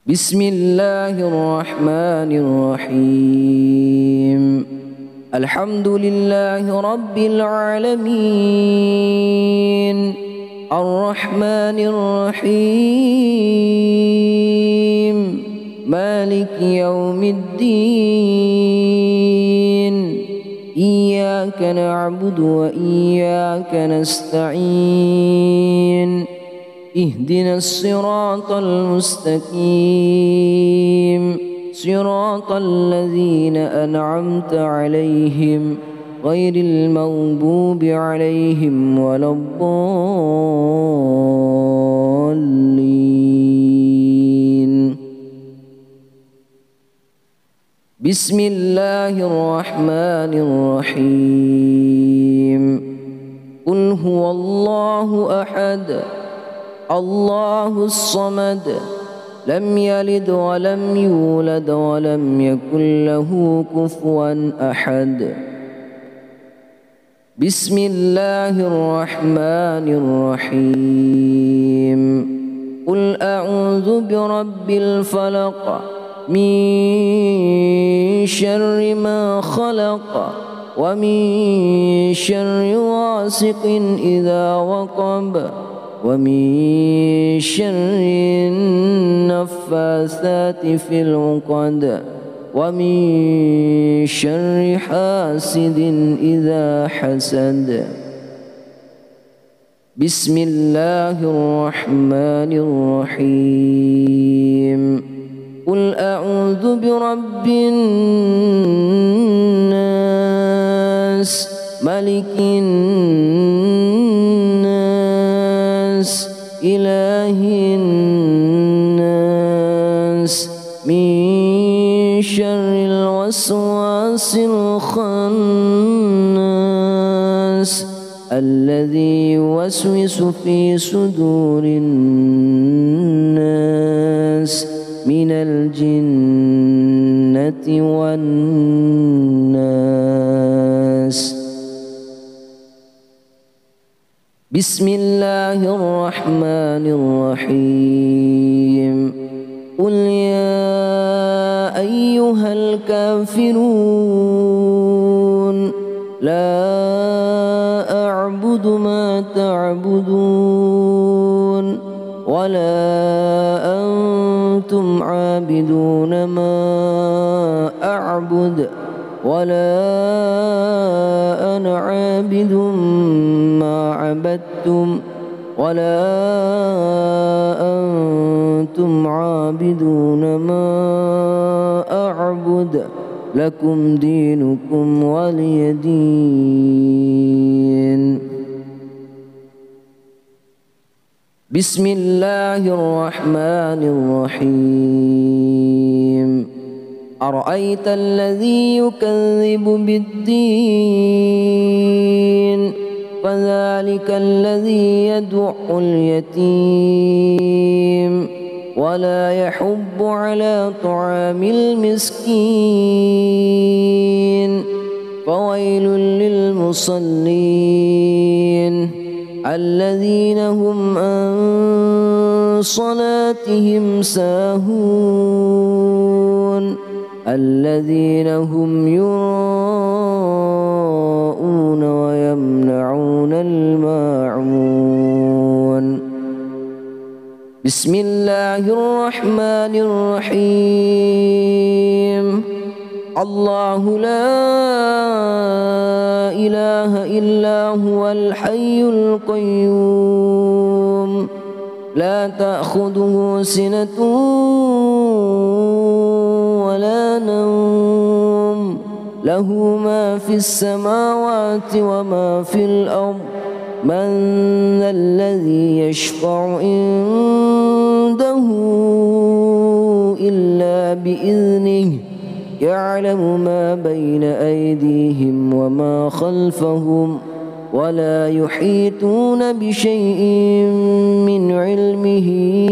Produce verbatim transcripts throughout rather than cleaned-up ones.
بسم الله الرحمن الرحيم الحمد لله رب العالمين الرحمن الرحيم مالك يوم الدين إياك نعبد وإياك نستعين اهدنا الصراط المستقيم صراط الذين أنعمت عليهم غير المغضوب عليهم ولا الضالين. بسم الله الرحمن الرحيم قل هو الله أحد الله الصمد لم يلد ولم يولد ولم يكن له كفوا أحد. بسم الله الرحمن الرحيم قل أعوذ برب الفلق من شر ما خلق ومن شر غاسق إذا وقب ومن شر النفاثات في العقد ومن شر حاسد إذا حسد. بسم الله الرحمن الرحيم قل أعوذ برب الناس ملك الناس إله الناس من شر الوسواس الخناس الذي يوسوس في صدور الناس من الجنة والناس. بسم الله الرحمن الرحيم قل يا أيها الكافرون لا أعبد ما تعبدون ولا أنتم عابدون ما أعبد ولا أنا عابد ما عبدتم ولا أنتم عابدون ما أعبد لكم دينكم ولي دين. بسم الله الرحمن الرحيم أرأيت الذي يكذب بالدين فذلك الذي يدع اليتيم ولا يحض على طعام المسكين فويل للمصلين الذين هم عن صلاتهم ساهون الذين هم يراءون ويمنعون الماعون. بسم الله الرحمن الرحيم الله لا إله إلا هو الحي القيوم لا تأخذه سنة ولا نوم له ما في السماوات وما في الأرض من ذا الذي يشفع عنده إلا بإذنه يعلم ما بين أيديهم وما خلفهم ولا يحيطون بشيء من علمه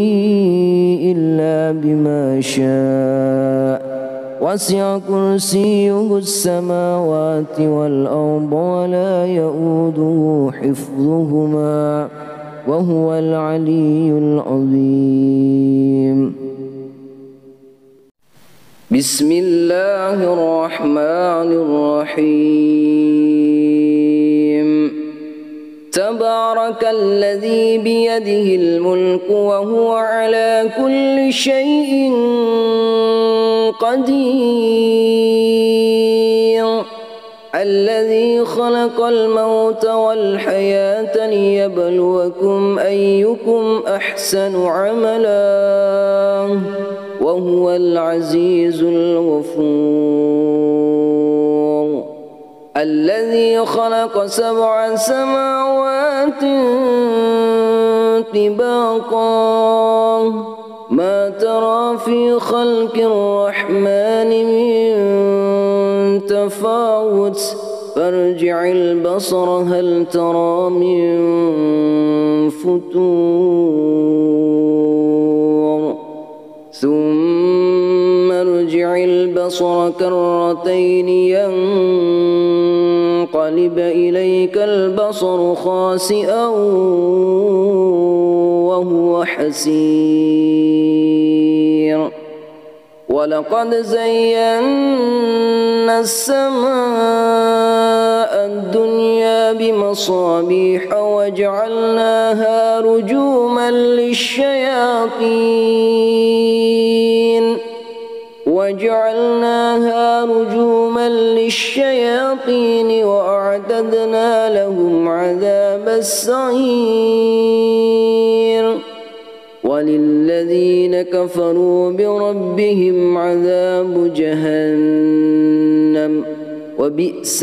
إلا بما شاء وسع كرسيه السماوات والأرض ولا يؤوده حفظهما وهو العلي العظيم. بسم الله الرحمن الرحيم تبارك الذي بيده الملك وهو على كل شيء قدير الذي خلق الموت والحياة ليبلوكم أيكم أحسن عملا وهو العزيز الغفور الذي خلق سبع سماوات طباقا ما ترى في خلق الرحمن من تفاوت فارجع البصر هل ترى من فتور ثم ارجع البصر كرتين ينقلب إليك البصر خاسئا وهو حسير ولقد زينا السماء الدنيا بمصابيح وجعلناها رجوما للشياطين وجعلناها رجوما للشياطين وأعتدنا لهم عذاب السعير وللذين كفروا بربهم عذاب جهنم وبئس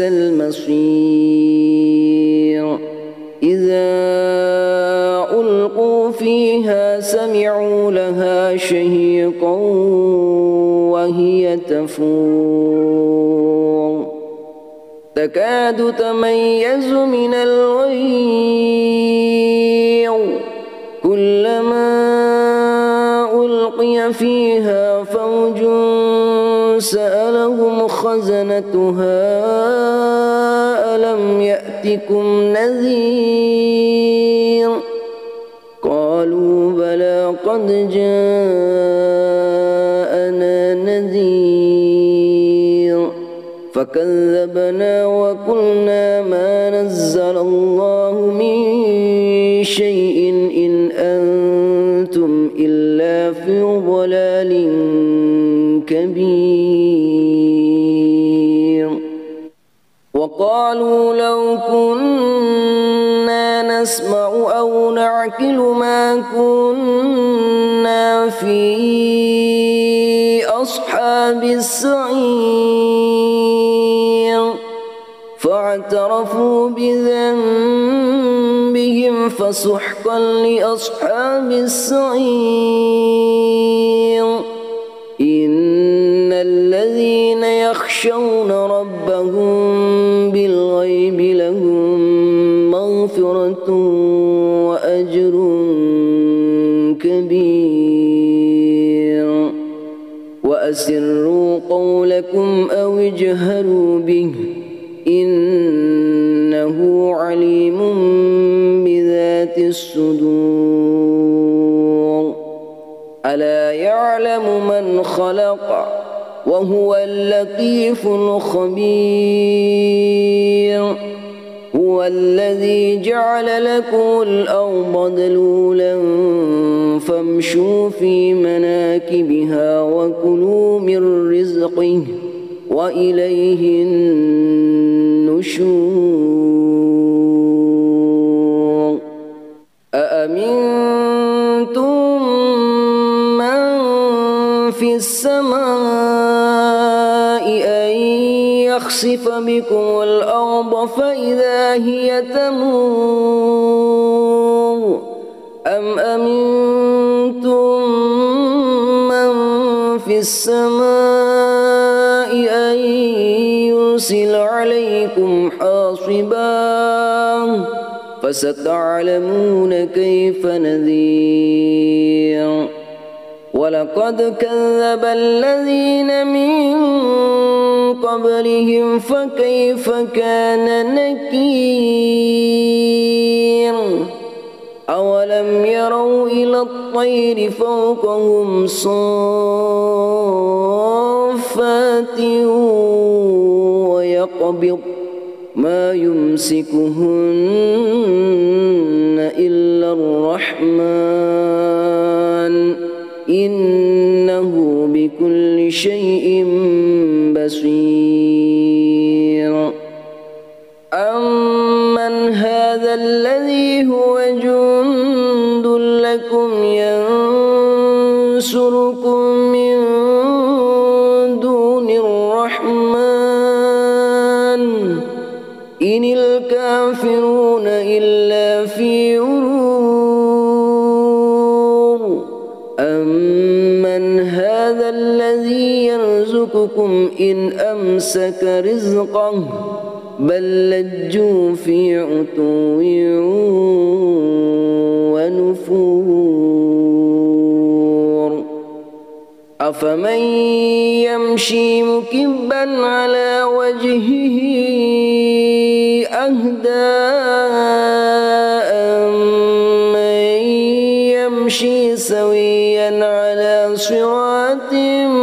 المصير إذا ألقوا فيها سمعوا لها شهيقا وهي تفور تكاد تميز من الغيظ كلما ألقي فيها فوج سألهم خزنتها ألم يأتكم نذير قالوا بلى قد جاءنا نذير فكذبنا وقلنا ما نزل الله من شيء إن أنتم إلا في ضلال كبير وقالوا لو كنا نسمع أو نعقل ما كنا في أصحاب السعير فاعترفوا بذنبهم فسحقا لأصحاب السعير إن الذين يخشون ربهم بالغيب لهم مغفرة وأجر كبير وأسروا قولكم أو اجهروا به إنه عليم بذات الصدور ألا يعلم من خلق وهو اللطيف الخبير هو الذي جعل لكم الأرض ذلولا فامشوا في مناكبها وكلوا من رزقه وإليه النشور أأمنتم من في السماء أن يخسف بكم الأرض فإذا هي تمور أم أمنتم من في السماء أن يرسل عليكم حاصبا فستعلمون كيف نذير ولقد كذب الذين من قبلهم فكيف كان نكير أولم يروا إلى الطير فوقهم صافات صفات ويقبض ما يمسكهن إلا الرحمن إنه بكل شيء بصير أمن هذا الذي هو جند لكم ينصركم من دون الرحمن إن الكافرون إلا في غرور أمن هذا الذي يرزقكم إن أمسك رزقه بل لجوا في عتو ونفور أفمن يمشي مكبا على وجهه أهدى أمن يمشي سويا على صراط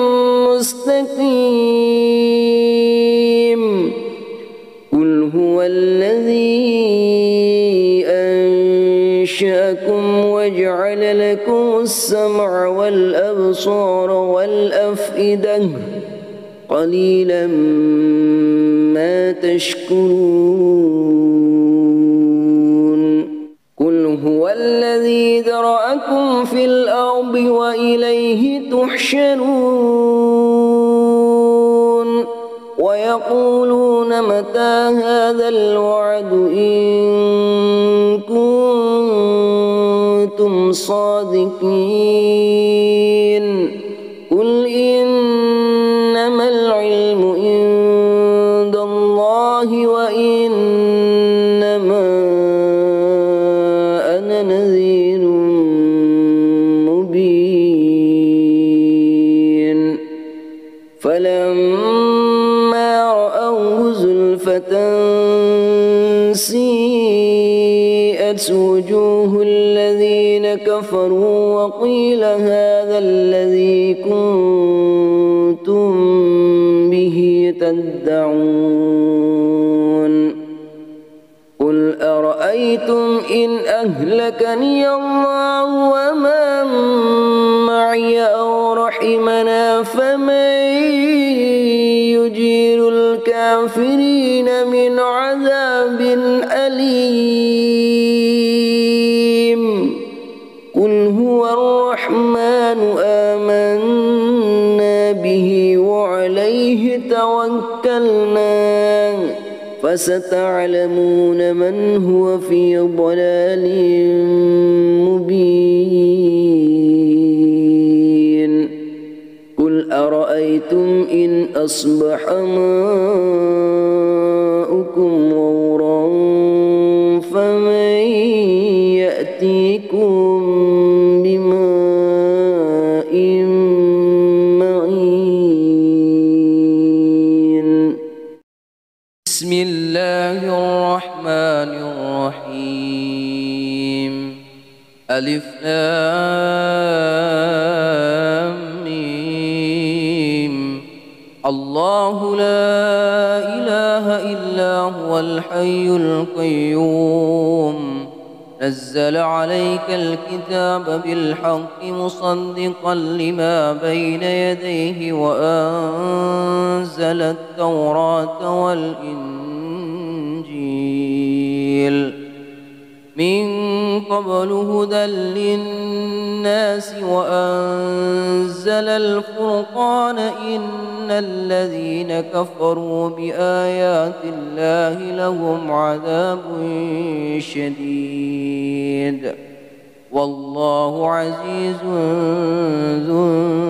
مستقيم قل هو الذي أنشأكم وجعل لكم السمع والأبصار والأفئدة قليلا ما تشكرون قل هو الذي ذرأكم في الأرض وإليه تحشرون ويقولون متى هذا الوعد إن كنتم صادقين قل إنما العلم عند الله وإنما أنا نذير مبين فلما رأوه زلفة سيئت وجوه الذين كفروا وقيل هذا الذي كنتم به تدعون قل أرأيتم إن أهلكني الله ومن معي أو رحمنا فمن يجير الكافرين من عذاب أليم قل هو الرحمن آمنا به وعليه توكلنا فستعلمون من هو في ضلال مبين قل أرأيتم إن أصبح ماؤكم غورا فمن يأتيكم بماء معين بسم الله الرحمن الرحيم ألف لام ميم الله لا إله إلا هو الحي القيوم نزل عليك الكتاب بالحق مصدقا لما بين يديه وأنزل التوراة والإنجيل من قبل هدى للناس وأنزل الفرقان إن الذين كفروا بآيات الله لهم عذاب شديد والله عزيز ذو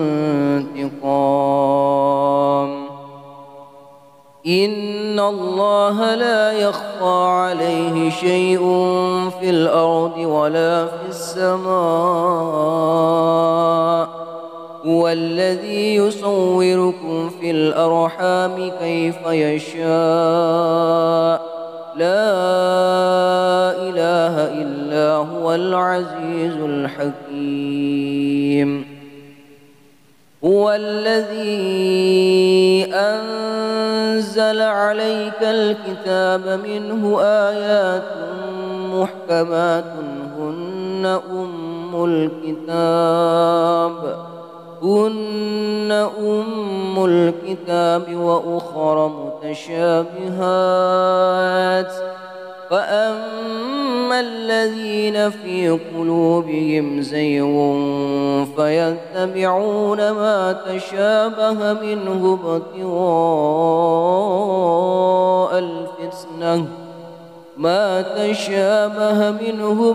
انتقام إن الله لا يخفى عليه شيء في الأرض ولا في السماء هو الذي يصوركم في الأرحام كيف يشاء لا إله إلا هو العزيز الحكيم هو الذي ذلك الكتاب منه آيات محكمات هن أم الكتاب هن أم الكتاب وأخر متشابهات فأما الذين في قلوبهم زيغ فيتبعون ما تشابه منه ابتغاء الفتنة ما تشابه منه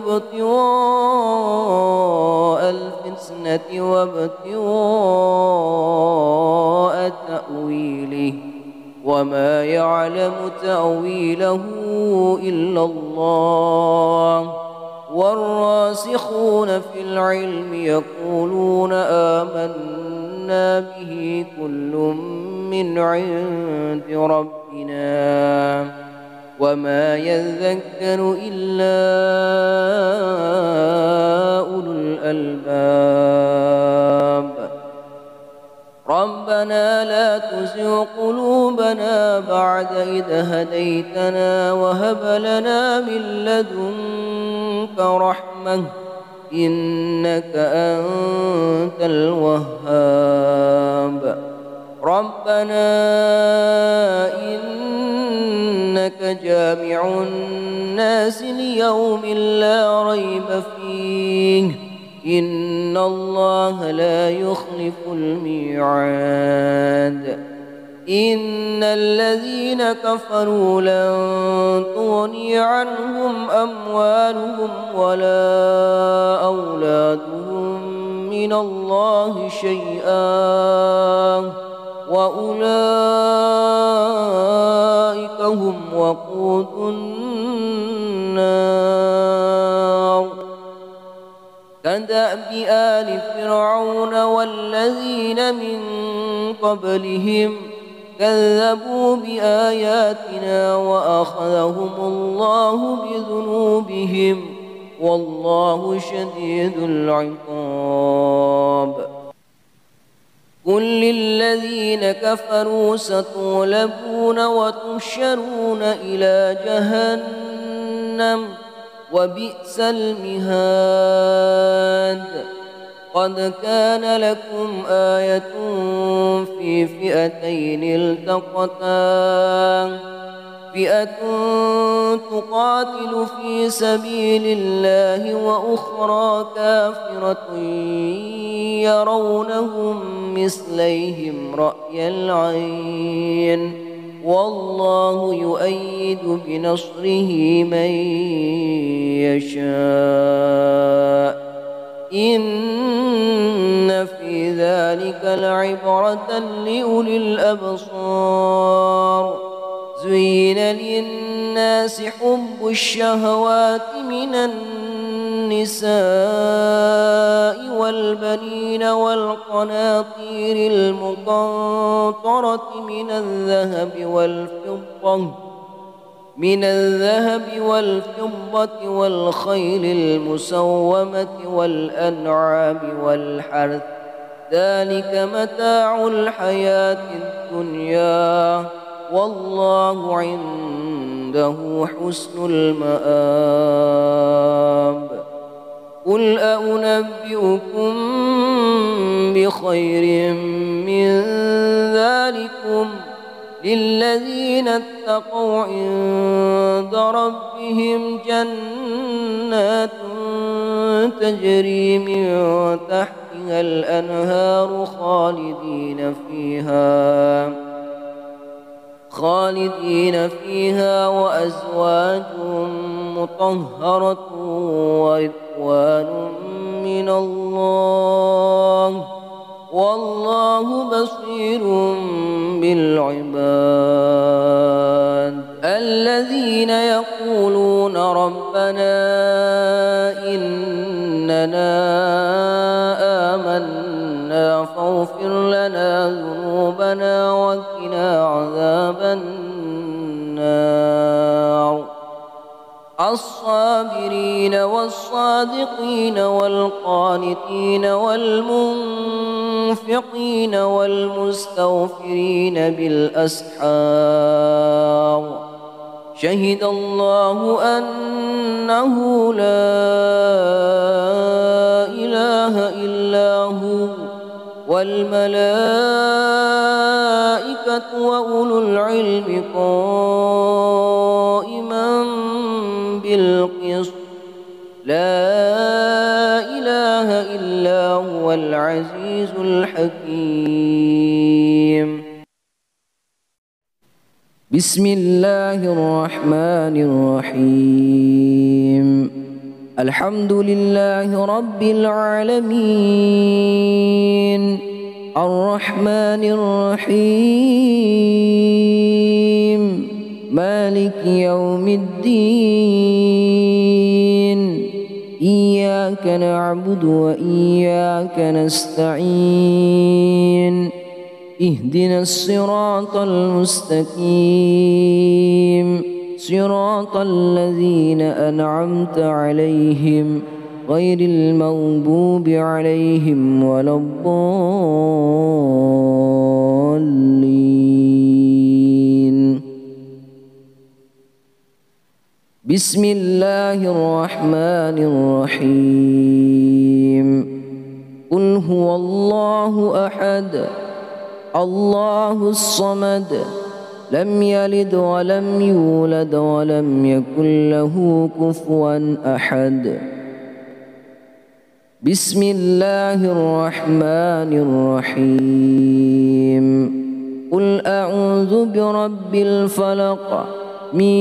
ابتغاء الفتنة وابتغاء تأويله وما يعلم تأويله إلا الله والراسخون في العلم يقولون آمنا به كل من عند ربنا وما يذكر إلا أولو الألباب ربنا لا تزغ قلوبنا بعد إذ هديتنا وهب لنا من لدنك رحمة إنك أنت الوهاب ربنا إنك جامع الناس ليوم لا ريب فيه إن الله لا يخلف الميعاد إن الذين كفروا لن تغني عنهم أموالهم ولا أولادهم من الله شيئا وأولئك هم وقود النار كدأب آل فرعون والذين من قبلهم كذبوا بآياتنا وأخذهم الله بذنوبهم والله شديد العقاب قل للذين كفروا ستغلبون وتحشرون إلى جهنم وبئس المهاد قد كان لكم آية في فئتين التقتا فئة تقاتل في سبيل الله وأخرى كافرة يرونهم مثليهم رأي العين والله يؤيد بنصره من يشاء إن في ذلك لعبرة لأولي الأبصار زين للناس حب الشهوات من النساء والبنين والقناطير المقنطرة من الذهب والفضة من الذهب والفضة والخيل المسومة والأنعام والحرث ذلك متاع الحياة الدنيا والله عنده حسن المآب قل أنبئكم بخير من ذلكم للذين اتقوا عند ربهم جنات تجري من تحتها الأنهار خالدين فيها خالدين فيها وأزواج مطهرة ورضوان من الله والله بصير بالعباد الذين يقولون ربنا إننا آمنا فاغفر لنا ذنوبنا وقنا عذاب النار الصابرين والصادقين والقانتين والمنفقين والمستغفرين بالأسحار شهد الله أنه لا إله إلا هو والملائكة وأولو العلم قائما بالقسط لا إله إلا هو العزيز الحكيم. بسم الله الرحمن الرحيم. الحمد لله رب العالمين الرحمن الرحيم مالك يوم الدين إياك نعبد وإياك نستعين اهدنا الصراط المستقيم صراط الذين أنعمت عليهم غير المغضوب عليهم ولا الضالين. بسم الله الرحمن الرحيم. قل هو الله أحد الله الصمد لم يلد ولم يولد ولم يكن له كفوا أحد. بسم الله الرحمن الرحيم. قل أعوذ برب الفلق من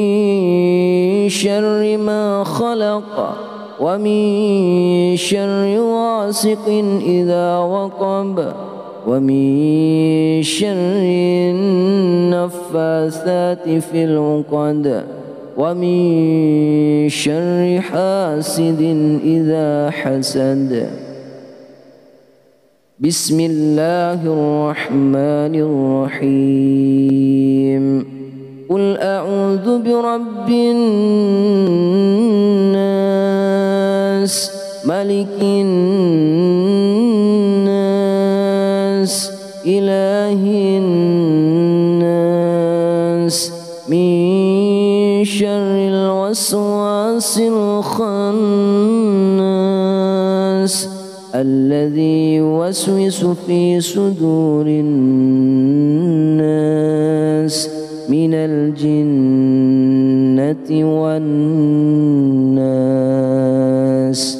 شر ما خلق ومن شر غاسق إذا وقب ومن شر النفاثات في العقد ومن شر حاسد إذا حسد. بسم الله الرحمن الرحيم. قل أعوذ برب الناس ملك الناس إله الناس من شر الوسواس الخناس الذي يوسوس في صدور الناس من الجنة والناس.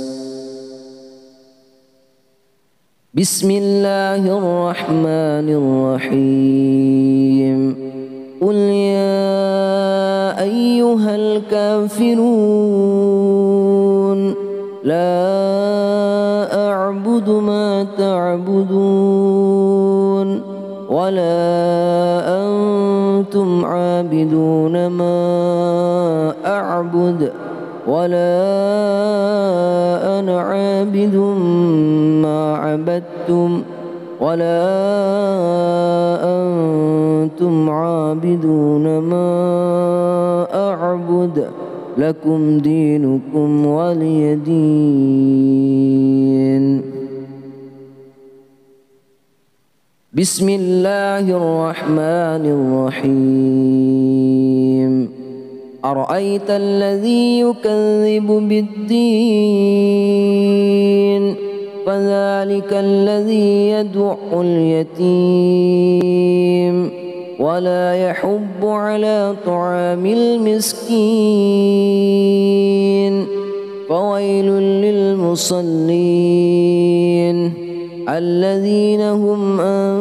بسم الله الرحمن الرحيم. قل يا أيها الكافرون لا أعبد ما تعبدون ولا أنتم عابدون ما أعبد ولا أنا عابد ما عبدتم ولا أنتم عابدون ما أعبد لكم دينكم ولي دين. بسم الله الرحمن الرحيم. أرأيت الذي يكذب بالدين فذلك الذي يدع اليتيم ولا يحض على طعام المسكين فويل للمصلين الذين هم عن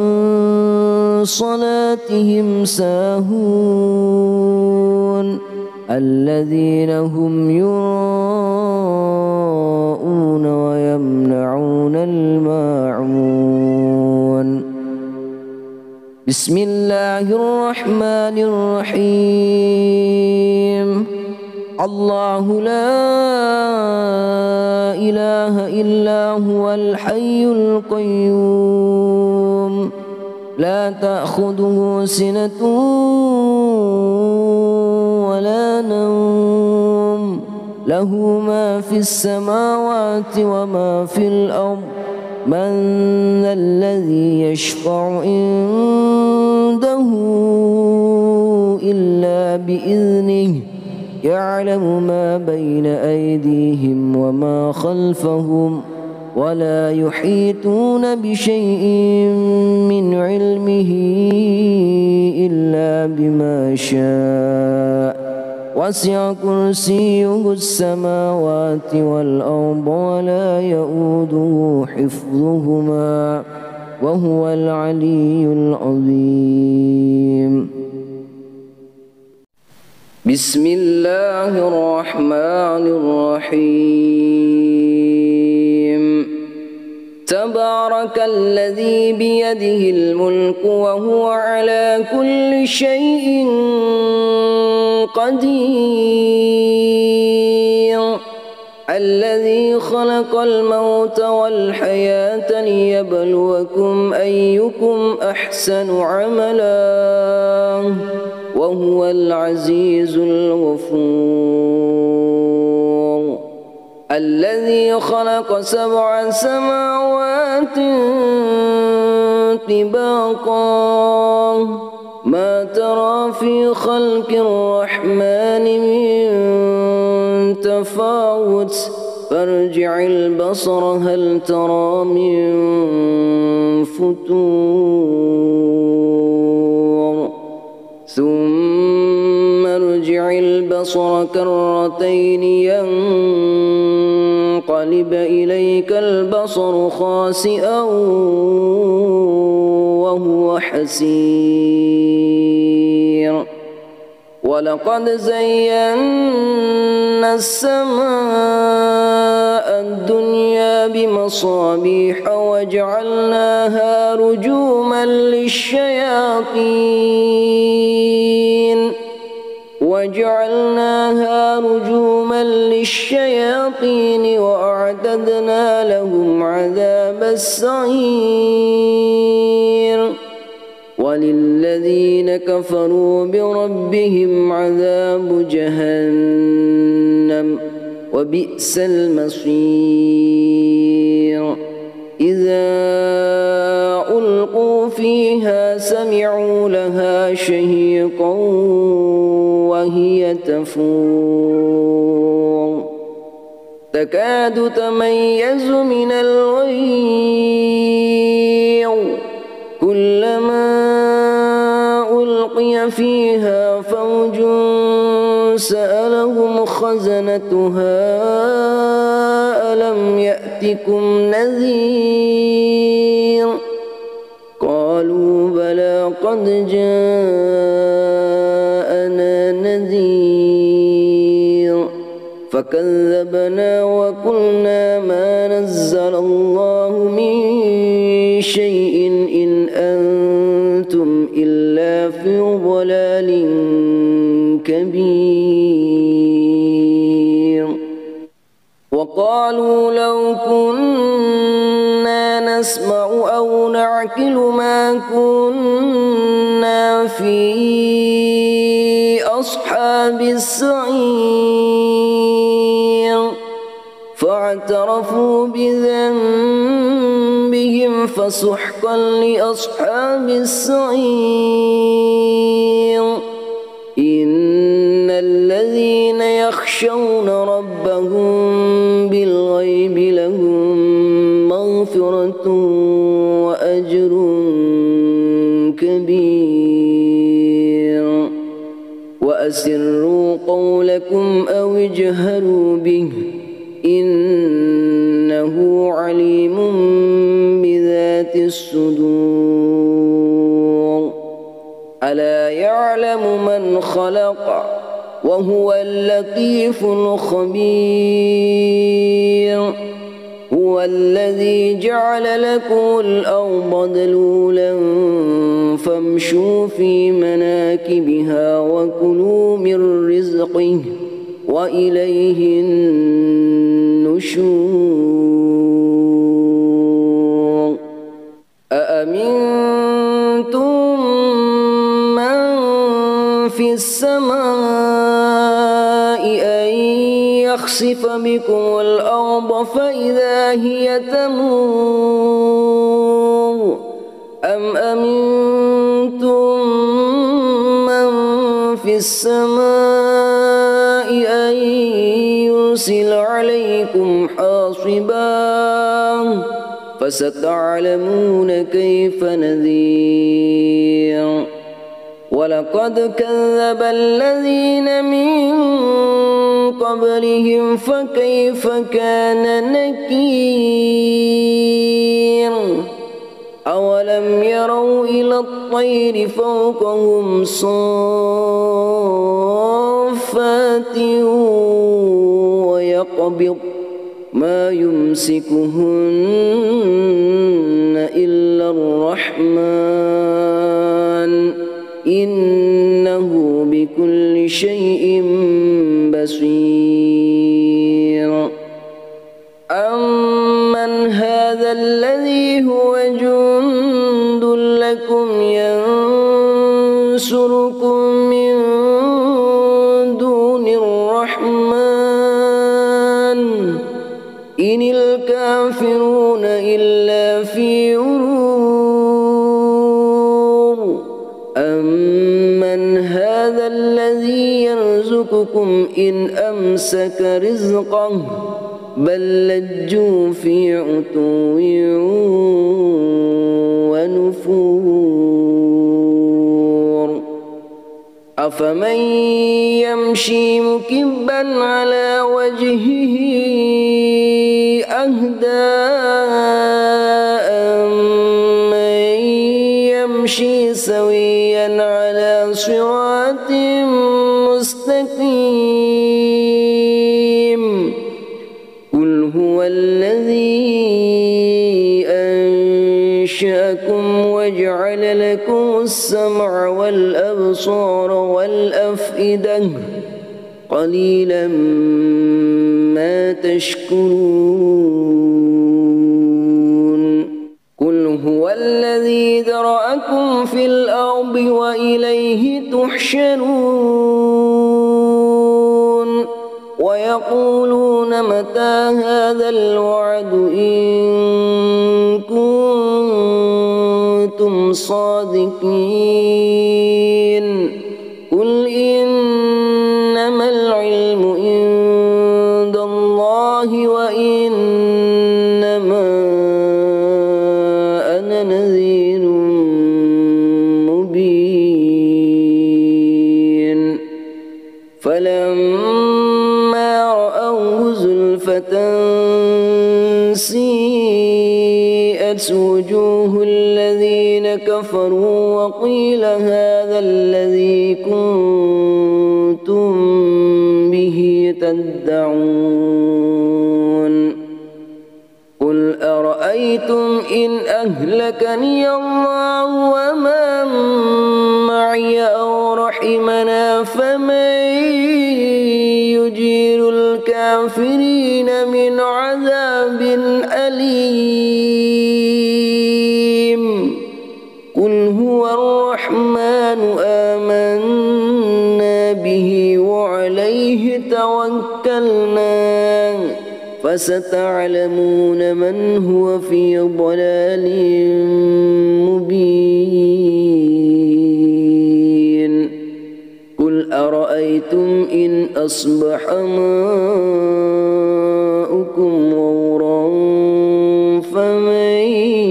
صلاتهم ساهون الذين هم يراءون ويمنعون الماعون. بسم الله الرحمن الرحيم. الله لا إله إلا هو الحي القيوم لا تأخذه سنة ولا نوم له ما في السماوات وما في الأرض من ذا الذي يشفع عنده إلا بإذنه يعلم ما بين أيديهم وما خلفهم ولا يحيطون بشيء من علمه إلا بما شاء وسع كرسيه السماوات والأرض ولا يؤوده حفظهما وهو العلي العظيم. بسم الله الرحمن الرحيم. تبارك الذي بيده الملك وهو على كل شيء قدير الذي خلق الموت والحياة ليبلوكم أيكم أحسن عملا وهو العزيز الغفور الذي خلق سبع سماوات طباقا ما ترى في خلق الرحمن من تفاوت فارجع البصر هل ترى من فتور ثم ارجع البصر كرتين ينقلب إليك البصر خاسئا وهو حسير ولقد زينا السماء الدنيا بمصابيح وجعلناها رجوما للشياطين وجعلناها رجوما للشياطين وأعتدنا لهم عذاب السعير وللذين كفروا بربهم عذاب جهنم وبئس المصير إذا ألقوا فيها سمعوا لها شهيقا وهي تفور تكاد تميز من الغيظ كلما ألقي فيها فوج سألهم خزنتها ألم يأتكم نذير قالوا بلى قد جاءنا نذير فكذبنا وقلنا ما نزل الله من شيء إن أنتم إلا في ضلال كبير وقالوا لو كنا نسمع أو نعقل ما كنا في أصحاب السعير فاعترفوا بذنبهم فسحقا لأصحاب السعير إن الذين يخشون ربهم بالغيب لهم مغفرة وأجر كبير وأسروا قولكم أو اجهروا به إنه عليم بذات الصدور ألا يعلم من خلق وهو اللطيف الخبير هو الذي جعل لكم الأرض ذلولا فامشوا في مناكبها وكلوا من رزقه وإليه النشور أأمنتم من في السماء أن يخسف بكم الأرض فإذا هي تمور أم أمنتم من في السماء أن يرسل عليكم حاصبا فستعلمون كيف نذير ولقد كذب الذين من قبلهم فكيف كان نكير أولم يروا إلى الطير فوقهم صافات ويقبض ما يمسكهن إلا الرحمن إنه بكل شيء بصير أمن هذا الذي هو جند لكم ينصركم من دون الرحمن إن الكافرون إلا في غرور أمن هذا الذي يرزقكم إن أمسك رزقه بل لجوا في عتو ونفور أفمن يمشي مكبا على وجهه أهدى أمن يمشي سويا على صراط مستقيم قل هو الذي أنشأكم وجعل لكم السمع والأبصار والأفئدة قليلا ما تشكرون قل هو الذي ذرأكم في الأرض وإليه تحشرون ويقولون متى هذا الوعد إن كنتم صادقين قل إنما العلم عند الله وإنما أنا نذير مبين فلما رأوه زلفة سيئت وجوه الذين كفروا وقيل هذا الذي كنتم به تدعون قل أرأيتم إن أهلكني الله ومن معي أو رحمنا فمن يجير الكافرين من عذاب أليم قل هو الرحمن آمنا به وعليه توكلنا فستعلمون من هو في ضلال مبين قل أرأيتم إن أصبح ماؤكم غورا فمن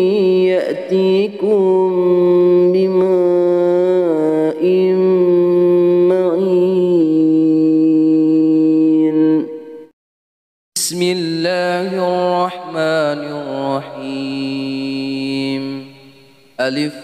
يأتيكم بماء معين بسم الله الرحمن الرحيم ألف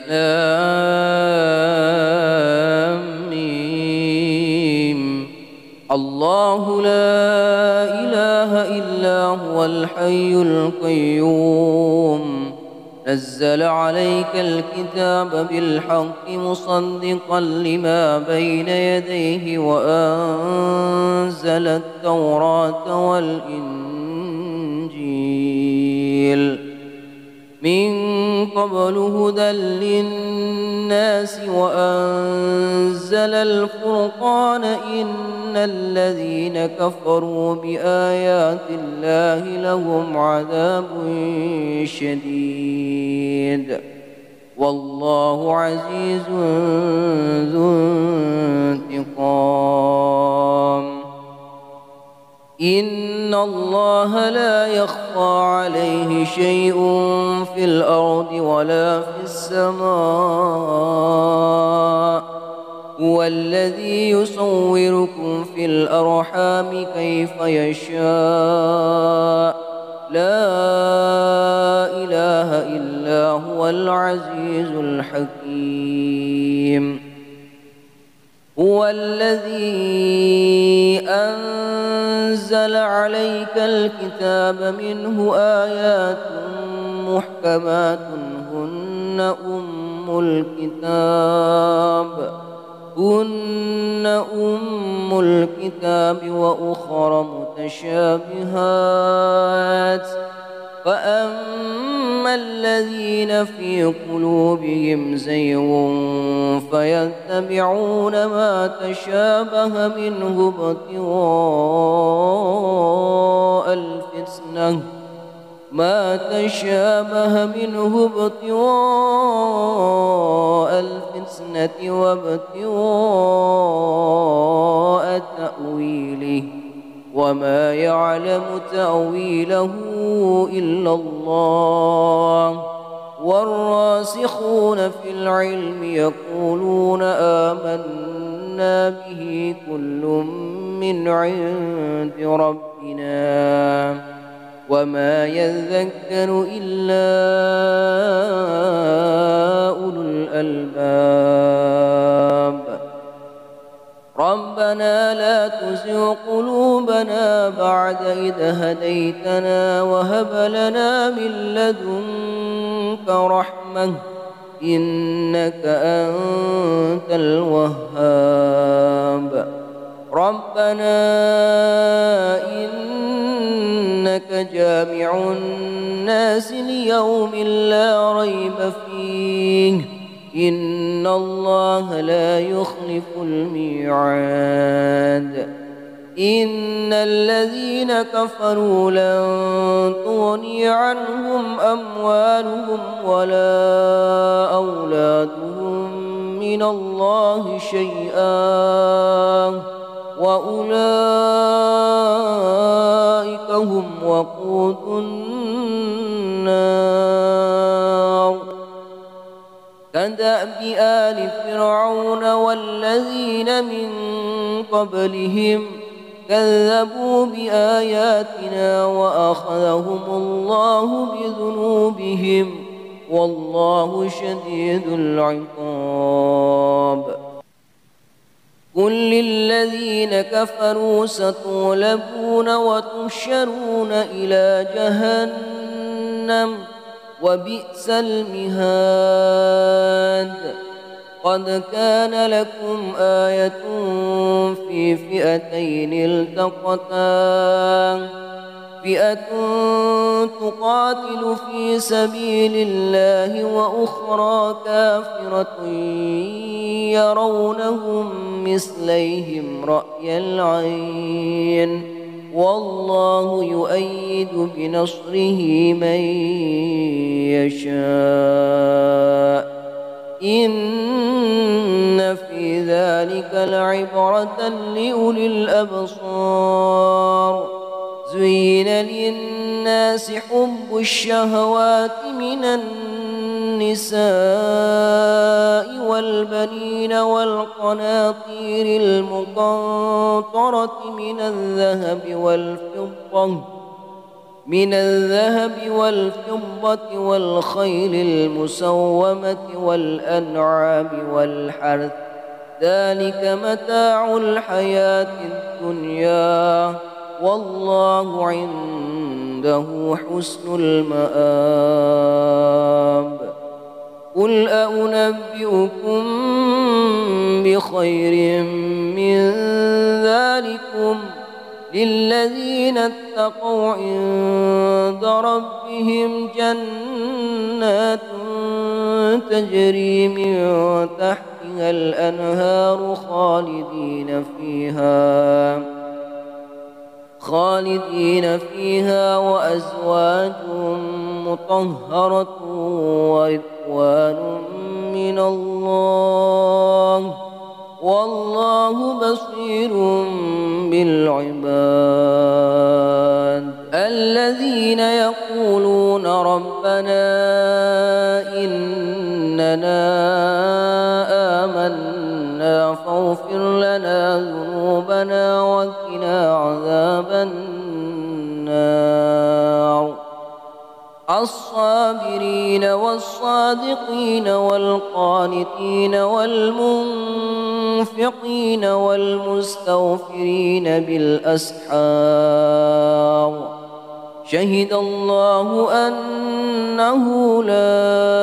لام ميم الله لا إله إلا هو الحي القيوم نزل عليك الكتاب بالحق مصدقا لما بين يديه وأنزل التوراة والإنجيل من قبل هدى للناس وأنزل الفرقان إن الذين كفروا بآيات الله لهم عذاب شديد والله عزيز ذو انتقام. إن الله لا يخفى عليه شيء في الأرض ولا في السماء هو الذي يصوركم في الأرحام كيف يشاء لا إله إلا هو العزيز الحكيم. هو الذي أنزل عليك الكتاب منه آيات محكمات هن أم الكتاب هن أم الكتاب وأخر متشابهات فأما الذين في قلوبهم زيغ فيتبعون ما تشابه منه ابتغاء الفتنة ما تشابه منه ابتغاء الفتنة وابتغاء تأويله وما يعلم تأويله إلا الله والراسخون في العلم يقولون آمنا به كل من عند ربنا وما يذكر إلا أولو الألباب. ربنا لا تزغ قلوبنا بعد إذ هديتنا وهب لنا من لدنك رحمة إنك أنت الوهاب. ربنا إنك جامع الناس ليوم لا ريب فيه إن الله لا يخلف الميعاد. إن الذين كفروا لن تغني عنهم أموالهم ولا أولادهم من الله شيئا وأولئك هم وقود النار. كدأب آل فرعون والذين من قبلهم كذبوا بآياتنا وأخذهم الله بذنوبهم والله شديد العقاب. قل للذين كفروا ستغلبون وتحشرون إلى جهنم وبئس المهاد. قد كان لكم آية في فئتين التقتا فئة تقاتل في سبيل الله وأخرى كافرة يرونهم مثليهم رأي العين والله يؤيد بنصره من يشاء. إن في ذلك لعبرة لأولي الأبصار. زين للناس حب الشهوات من النساء والبنين والقناطير المقنطرة من الذهب والفضة من الذهب والفضة والخيل المسومة والأنعام والحرث ذلك متاع الحياة الدنيا والله عنده حسن المآب. قل أنبئكم بخير من ذلكم للذين اتقوا عند ربهم جنات تجري من تحتها الأنهار خالدين فيها خالدين فيها وأزواج مطهرة ورضوان من الله والله بصير بالعباد. الذين يقولون ربنا إننا آمنا فاغفر لنا ذنوبنا وقنا عذاب النار. الصابرين والصادقين والقانتين والمنفقين والمستغفرين بالأسحار. شهد الله أنه لا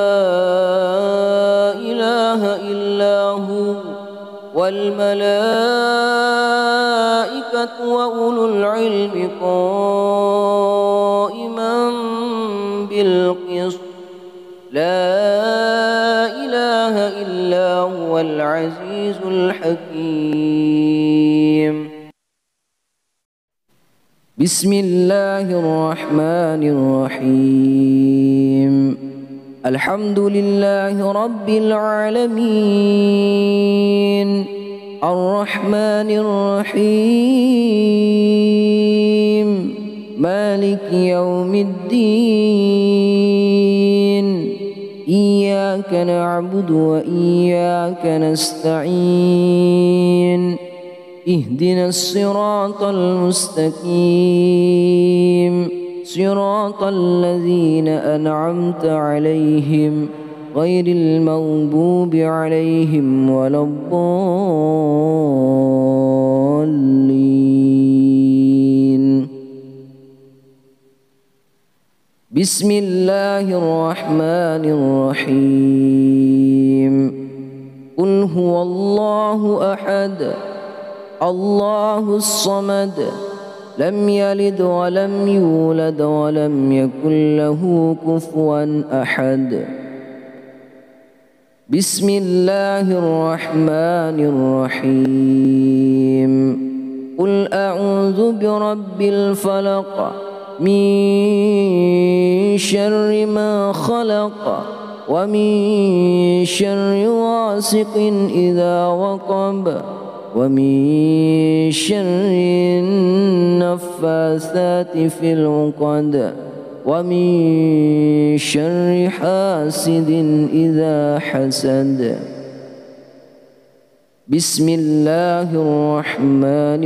إله إلا هو والملائكة وأولو العلم قائما بالقسط. لا إله إلا هو العزيز الحكيم. بسم الله الرحمن الرحيم. الحمد لله رب العالمين الرحمن الرحيم مالك يوم الدين. إياك نعبد وإياك نستعين. اهدنا الصراط المستقيم صراط الذين أنعمت عليهم غير المغضوب عليهم ولا الضالين. بسم الله الرحمن الرحيم. قل هو الله أحد الله الصمد لم يلد ولم يولد ولم يكن له كفوا أحد. بسم الله الرحمن الرحيم. قل أعوذ برب الفلق من شر ما خلق ومن شر غاسق إذا وقب ومن شر النفاثات في العقد ومن شر حاسد إذا حسد. بسم الله الرحمن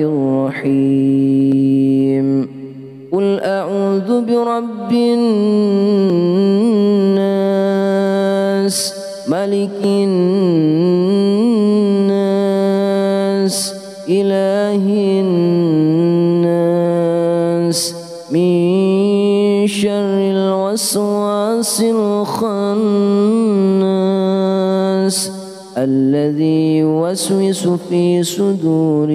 الرحيم. قل أعوذ برب الناس ملك الناس إله الناس من شر الوسواس الخناس الذي يوسوس في صدور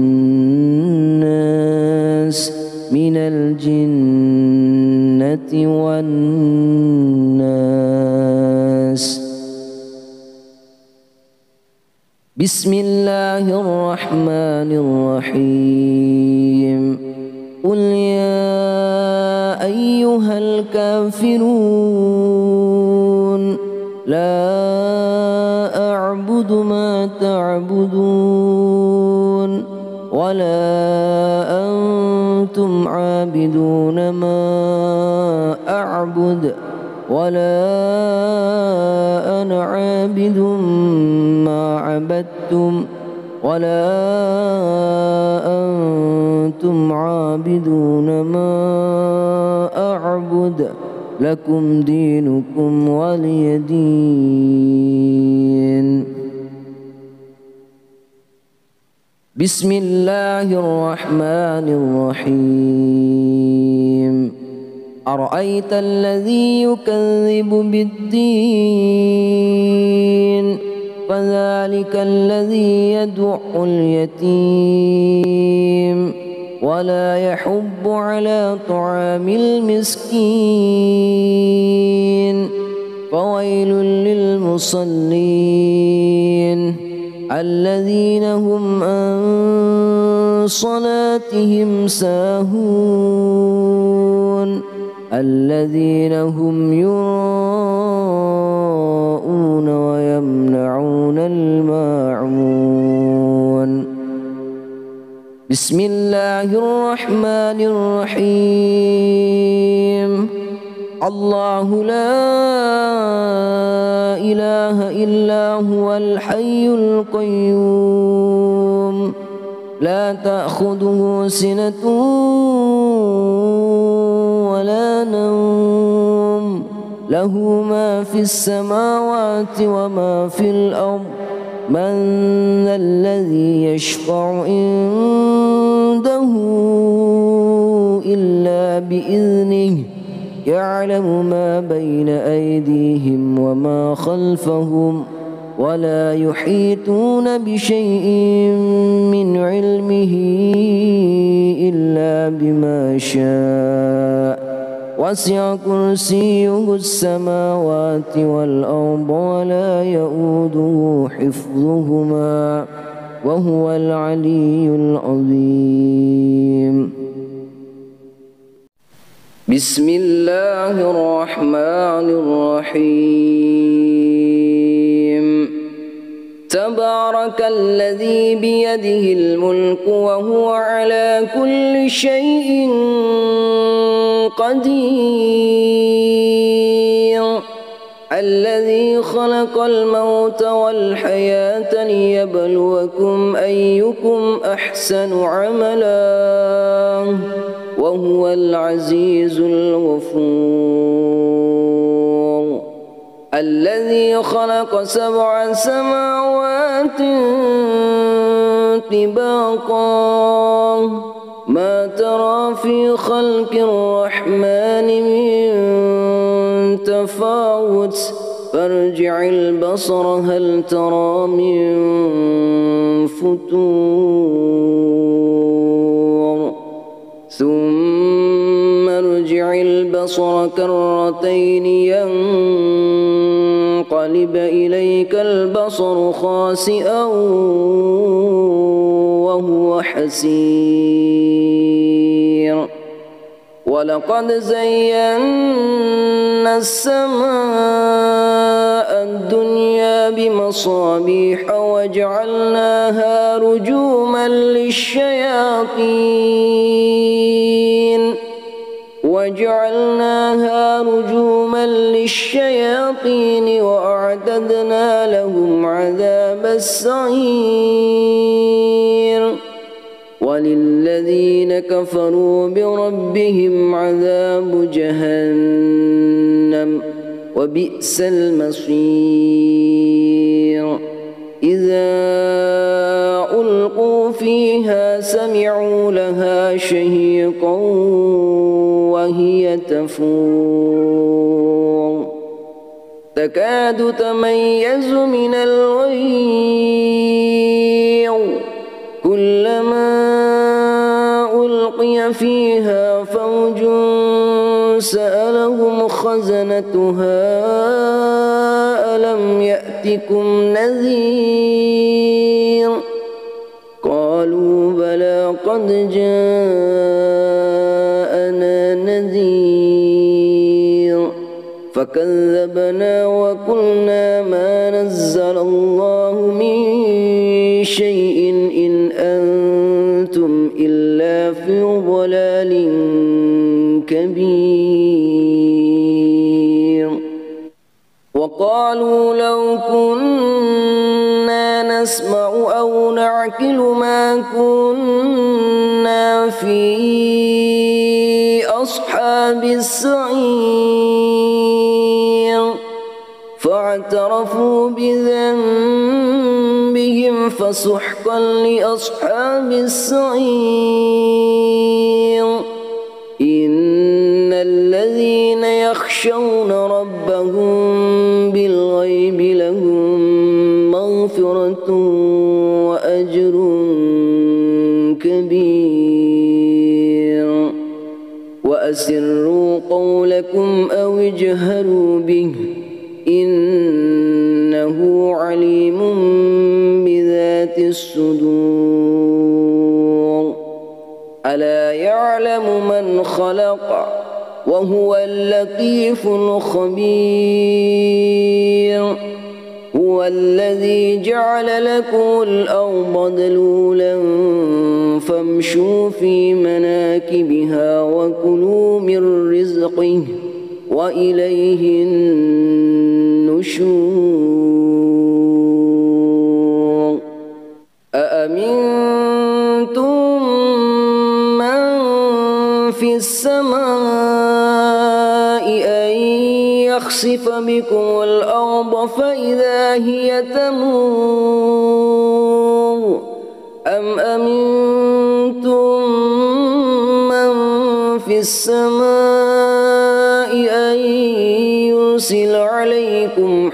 الناس من الجنة والناس. بسم الله الرحمن الرحيم. قل يا أيها الكافرون لا أعبد ما تعبدون ولا أنتم عابدون ما أعبد ولا أنا عابد ما عبدتم ولا أنتم عابدون ما أعبد لكم دينكم ولي دين. بسم الله الرحمن الرحيم. أرأيت الذي يكذب بالدين فذلك الذي يدع اليتيم ولا يحض على طعام المسكين فويل للمصلين الذين هم عن صلاتهم ساهون الذين هم يراءون ويمنعون الماعون. بسم الله الرحمن الرحيم. الله لا إله إلا هو الحي القيوم لا تأخذه سنة ولا نوم له ما في السماوات وما في الأرض من ذا الذي يشفع عنده إلا بإذنه يعلم ما بين أيديهم وما خلفهم ولا يحيطون بشيء من علمه إلا بما شاء وسع كرسيه السماوات والأرض ولا يؤوده حفظهما وهو العلي العظيم. بسم الله الرحمن الرحيم. تبارك الذي بيده الملك وهو على كل شيء قدير الذي خلق الموت والحياة ليبلوكم أيكم أحسن عملا وهو العزيز الغفور. الذي خلق سبع سماوات طباقا ما ترى في خلق الرحمن من تفاوت فارجع البصر هل ترى من فتور ثم ارجع البصر كرتين ينقلب إليك البصر خاسئا وهو حسير. ولقد زينا السماء الدنيا بمصابيح وجعلناها رجوما للشياطين وجعلناها رجوما للشياطين وأعتدنا لهم عذاب السعير. وللذين كفروا بربهم عذاب جهنم وبئس المصير. إذا ألقوا فيها سمعوا لها شهيقا وهي تفور تكاد تميز من الغيظ كلما ألقي فيها فوج سألهم خزنتها ألم يأتكم نذير قالوا بلى قد جاءنا نذير فكذبنا وقلنا ما نزل الله من شيء إن أنتم إلا في ضلال كبير. وقالوا لو كنا نسمع أو نعقل ما كنا في أصحاب السعير فاعترفوا بذنبهم فسحقا لأصحاب السعير. إن الذين يخشون ربهم بالغيب لهم مغفرة وأجر كبير. وأسروا قولكم أو اجهروا به إنه عليم بذات الصدور ألا يعلم من خلق وهو اللطيف الخبير هو الذي جعل لكم الأرض ذلولا فامشوا في مناكبها وكلوا من رزقه وإليه النشور أأمنتم من في السماء أن يخسف بكم الأرض فإذا هي تمور أم أمنتم من في السماء أن يرسل عليكم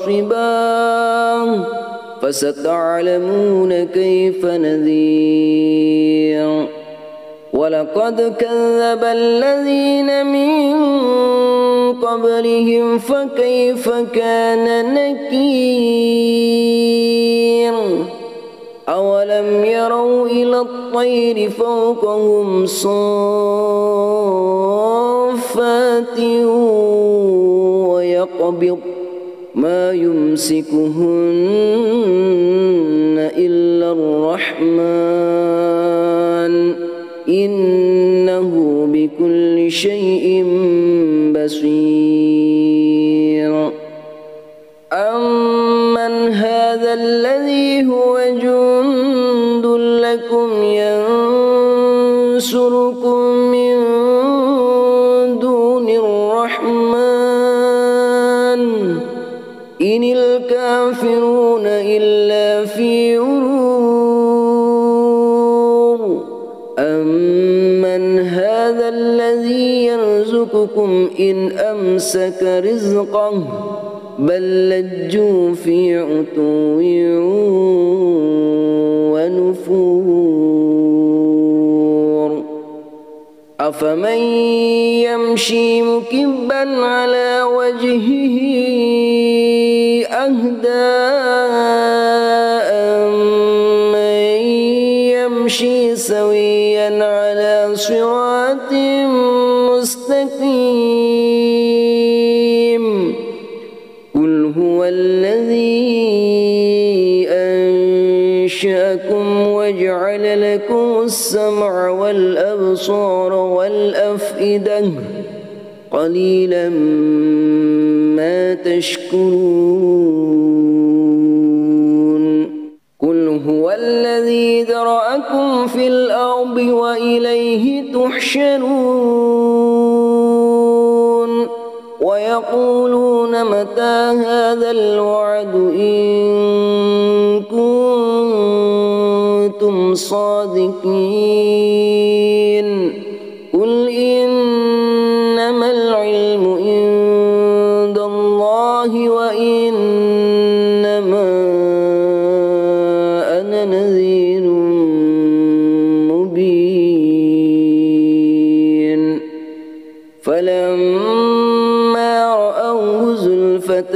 حاصبا فستعلمون كيف نذير ولقد كذب الذين من قبلهم فكيف كان نكير أولم يروا إلى الطير فوقهم صافات ويقبض ما يمسكهن إلا الرحمن إنه بكل شيء بصير أمن هذا الذي هو جند لكم ينصركم من دون الرحمن إن الكافرون إلا في غرور أمن هذا الذي يرزقكم إن أمسك رزقه بل لجوا في عتو ونفور أفمن يمشي مكبا على وجهه أهدى أمن يمشي سويا على صراط مستقيم قل هو الذي أنشأكم وجعل لكم السمع والأبصار والأفئدة قليلا ما تشكرون قل هو الذي ذرأكم في الأرض وإليه تحشرون ويقولون متى هذا الوعد إن كنتم صادقين قل إنما العلم عند الله وإنما أنا نذير مبين فلما رأوه زلفة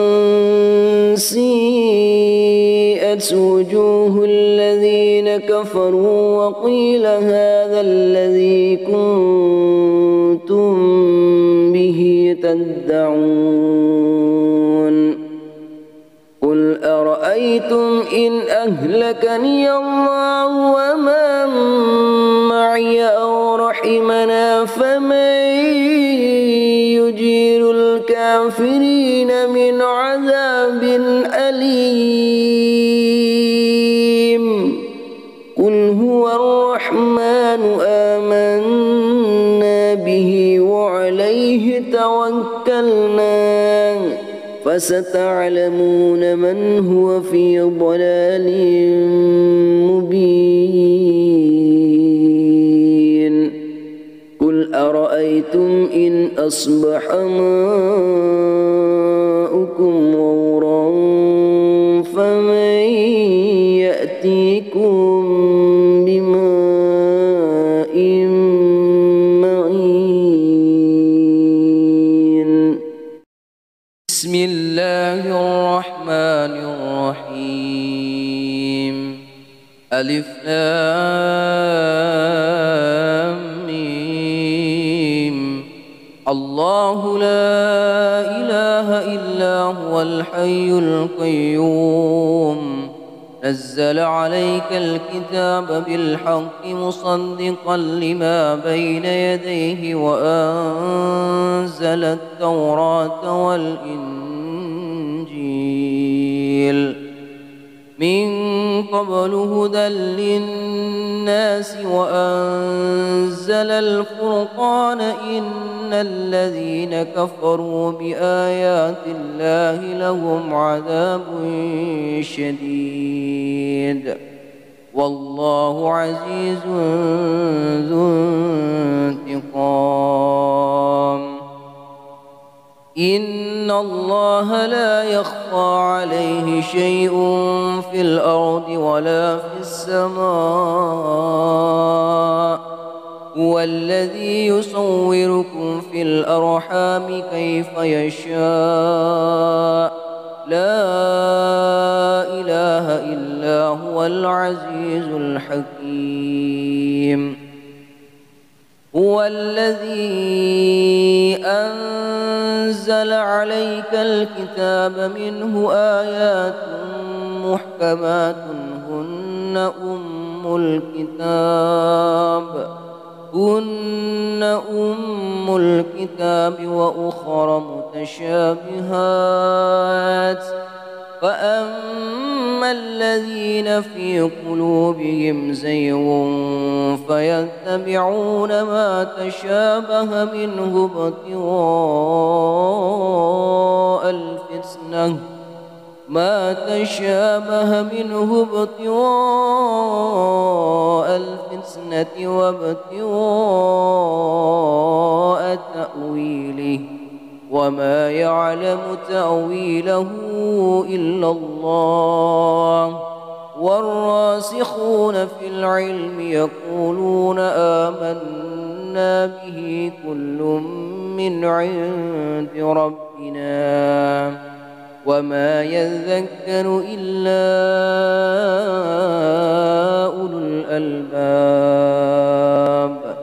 سيئت وجوه الذين كفروا وقيل هذا الذي كنتم به تدعون قل أرأيتم إن أهلكني الله ومن معي أو رحمنا فمن يجير الكافرين من عذاب أليم قل هو الرحمن آمنا به وعليه توكلنا فستعلمون من هو في ضلال مبين قل أرأيتم إن أصبح ماؤكم غورا فمن يأتيكم بماء معين بسم الله ألف لام ميم. الله لا إله إلا هو الحي القيوم نزل عليك الكتاب بالحق مصدقا لما بين يديه وأنزل التوراة والإنجيل من قبل هدى للناس وأنزل الفرقان إن الذين كفروا بآيات الله لهم عذاب شديد والله عزيز ذو انتقام. إن الله لا يخفى عليه شيء في الأرض ولا في السماء هو الذي يصوركم في الأرحام كيف يشاء لا إله إلا هو العزيز الحكيم. هو الذي أنزل عليك الكتاب منه آيات محكمات هن أم الكتاب هن أم الكتاب وأخر متشابهات فأما الذين في قلوبهم زيغ فيتبعون ما تشابه منه ابتغاء الفتنة ما تشابه منه ابتغاء الفتنة وابتغاء تأويله وما يعلم تأويله إلا الله والراسخون في العلم يقولون آمنا به كل من عند ربنا وما يذكر إلا أولو الألباب.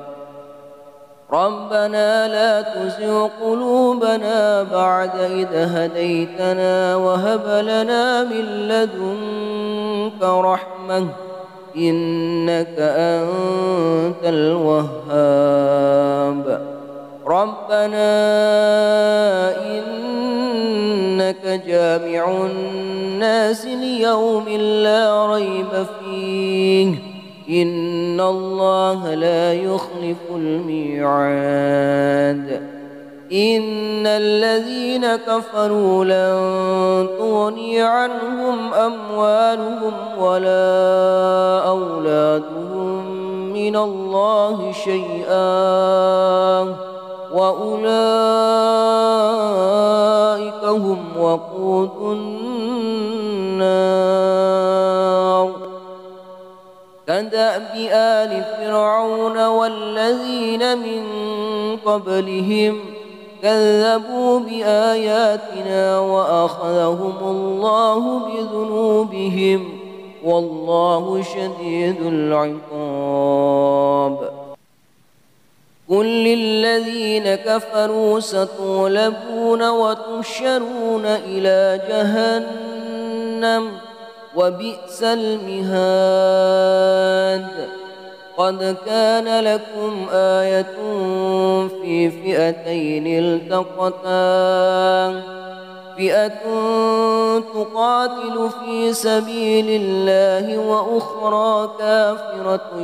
ربنا لا تزغ قلوبنا بعد إذ هديتنا وهب لنا من لدنك رحمة إنك أنت الوهاب. ربنا إنك جامع الناس ليوم لا ريب فيه إن الله لا يخلف الميعاد. إن الذين كفروا لن تغني عنهم أموالهم ولا أولادهم من الله شيئا وأولئك هم وقود النار. كدأب آل فرعون والذين من قبلهم كذبوا بآياتنا وأخذهم الله بذنوبهم والله شديد العقاب. قل للذين كفروا ستغلبون وتحشرون إلى جهنم وبئس المهاد. قد كان لكم آية في فئتين التقتا فئة تقاتل في سبيل الله وأخرى كافرة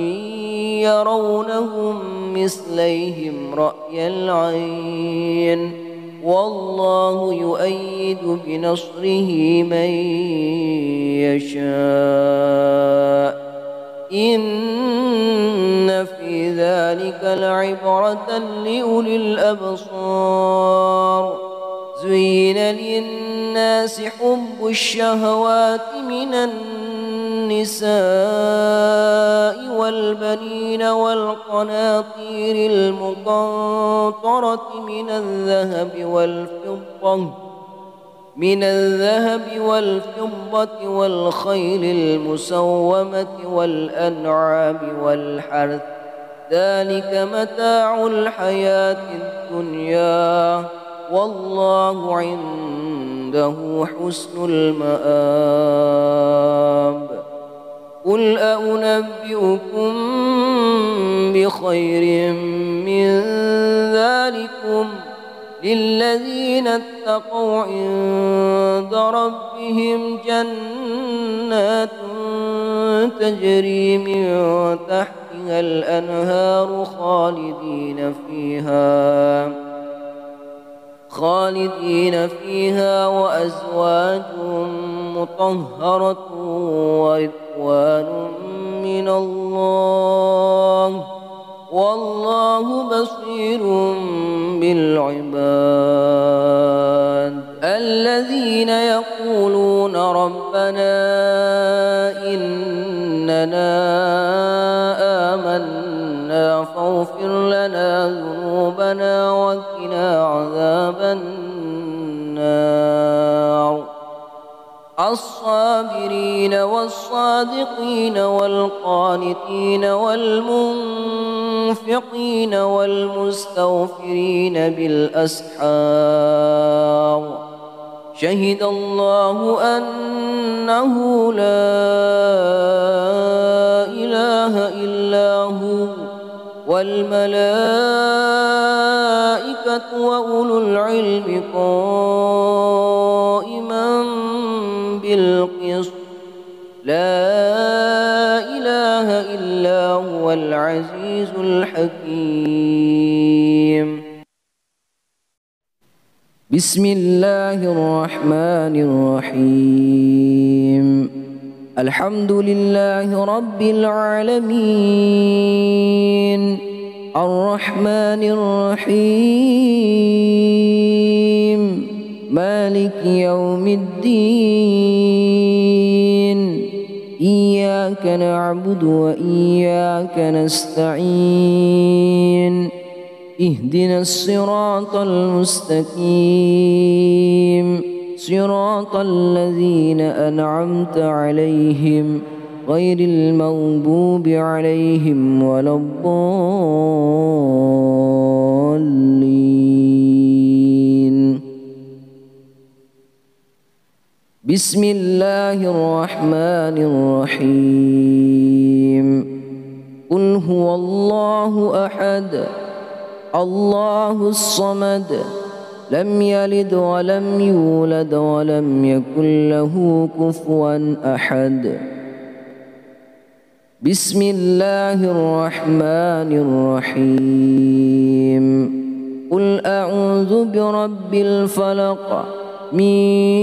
يرونهم مثليهم رأي العين والله يؤيد بنصره من يشاء. إن في ذلك لعبرة لأولي الأبصار. زين للناس حب الشهوات من النساء والبنين والقناطير المقنطرة من الذهب والفضة من الذهب والفضة والخيل المسومة والأنعام والحرث ذلك متاع الحياة الدنيا والله عنده حسن المآب. قل أنبئكم بخير من ذلكم للذين اتقوا عند ربهم جنات تجري من تحتها الأنهار خالدين فيها خالدين فيها وأزواج مطهرة ورضوان من الله والله بصير بالعباد. الذين يقولون ربنا إننا آمنا فاغفر لنا ذنوبنا وقنا عذاب النار. الصابرين والصادقين والقانتين والمنفقين والمستغفرين بالأسحار. شهد الله أنه لا إله إلا هو والملائكة وأولو العلم قائما بالقسط لا إله إلا هو العزيز الحكيم. بسم الله الرحمن الرحيم. الحمد لله رب العالمين الرحمن الرحيم مالك يوم الدين. إياك نعبد وإياك نستعين. اهدنا الصراط المستقيم صراط الذين أنعمت عليهم غير المغضوب عليهم ولا الضالين. بسم الله الرحمن الرحيم. قل هو الله أحد الله الصمد لم يلد ولم يولد ولم يكن له كفوا أحد. بسم الله الرحمن الرحيم. قل أعوذ برب الفلق من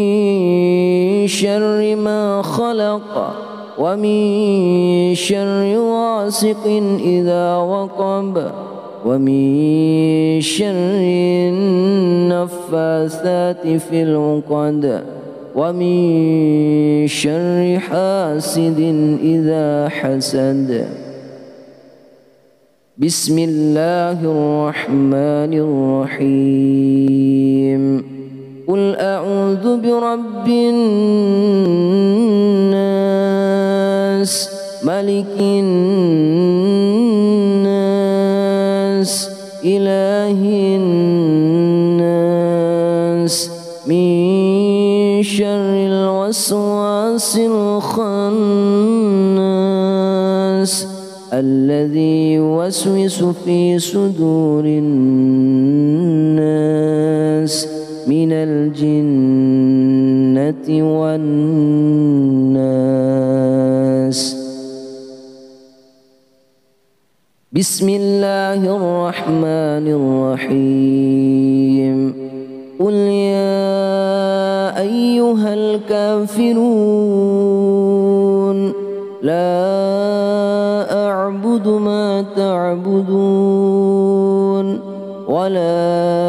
شر ما خلق ومن شر غاسق إذا وقب ومن شر النفاثات في العقد ومن شر حاسد إذا حسد. بسم الله الرحمن الرحيم. قل أعوذ برب الناس ملك الناس إله الناس من شر الوسواس الخناس الذي يوسوس في صدور الناس من الجنة والناس. بسم الله الرحمن الرحيم. قل يا أيها الكافرون لا أعبد ما تعبدون ولا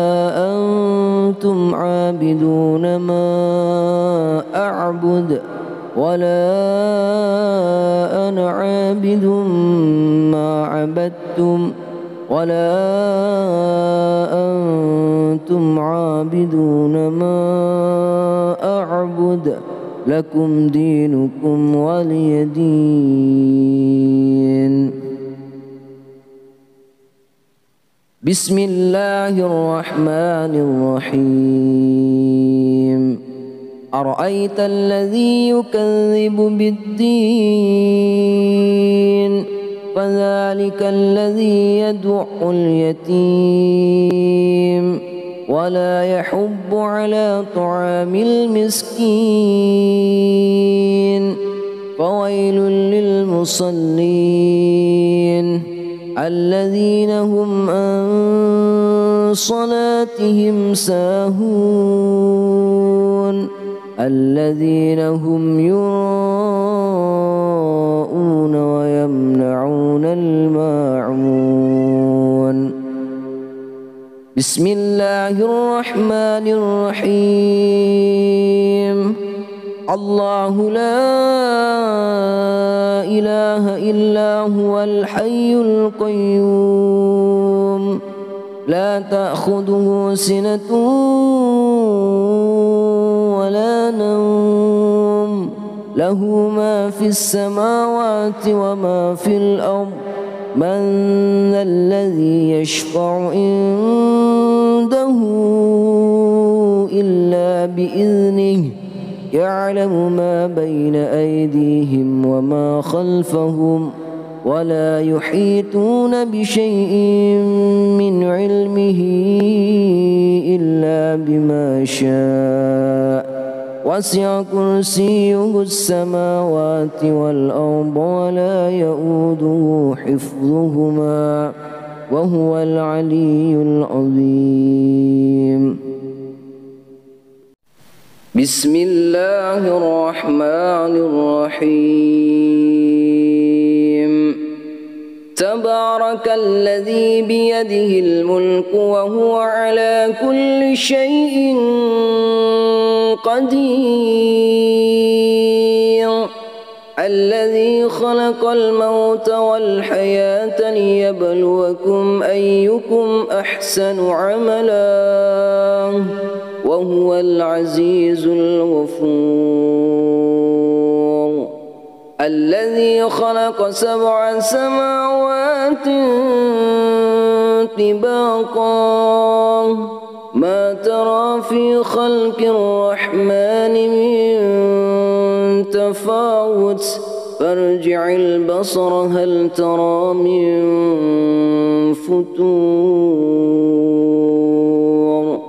أنتم عابدون ما أعبد ولا أنا عابد ما عبدتم ولا أنتم عابدون ما أعبد لكم دينكم ولي دين. بسم الله الرحمن الرحيم. أرأيت الذي يكذب بالدين فذلك الذي يدع اليتيم ولا يحض على طعام المسكين فويل للمصلين الذين هم عن صلاتهم ساهون الذين هم يراءون ويمنعون الماعون. بسم الله الرحمن الرحيم. الله لا إله إلا هو الحي القيوم لا تأخذه سنة ولا نوم له ما في السماوات وما في الأرض من ذا الذي يشفع عنده إلا بإذنه يعلم ما بين أيديهم وما خلفهم ولا يحيطون بشيء من علمه إلا بما شاء وسع كرسيه السماوات والأرض ولا يؤوده حفظهما وهو العلي العظيم. بسم الله الرحمن الرحيم. تبارك الذي بيده الملك وهو على كل شيء قدير الذي خلق الموت والحياة ليبلوكم أيكم أحسن عملا وهو العزيز الغفور. الذي خلق سبع سماوات طباقا ما ترى في خلق الرحمن من تفاوت فارجع البصر هل ترى من فتور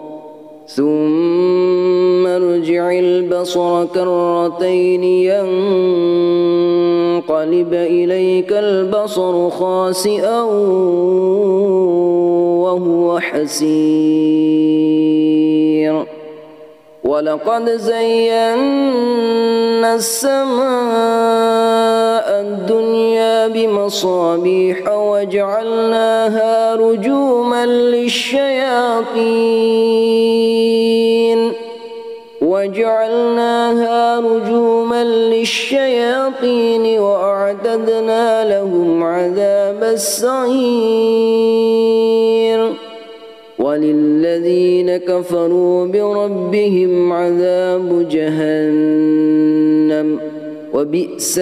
ثم ارجع البصر كرتين ينقلب إليك البصر خاسئا وهو حسير. ولقد زينا السماء الدنيا بمصابيح وجعلناها رجوما للشياطين وجعلناها رجوما للشياطين وأعتدنا لهم عذاب السعير. وللذين كفروا بربهم عذاب جهنم وبئس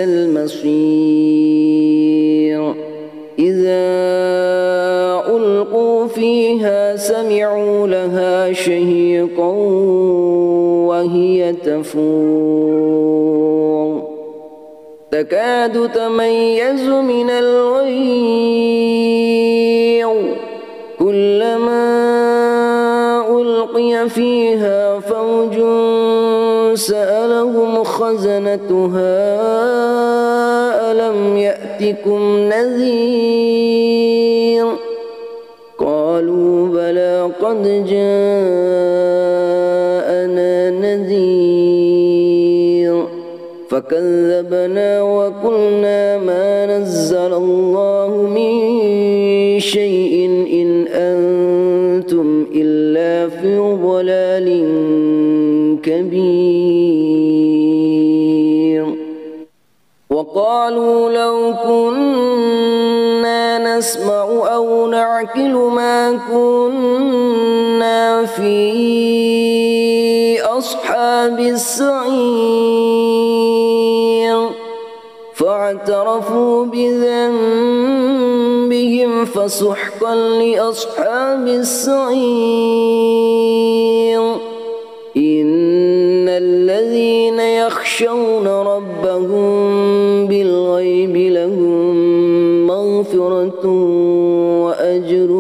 المصير. إذا ألقوا فيها سمعوا لها شهيقا وهي تفور تكاد تميز من الغيظ كلما ألقي فيها فوج سألهم خزنتها ألم يأتكم نذير قالوا بلى قد جاءنا نذير فكذبنا وقلنا ما نزل الله من شيء إن أنتم إلا في ضلال كبير. وقالوا لو كنا نسمع أو أو نعقل ما كنا في أصحاب السعير فاعترفوا بذنبهم فسحقا لأصحاب السعير إن الذين يخشون ربهم بالغيب لهم مغفرة وأجر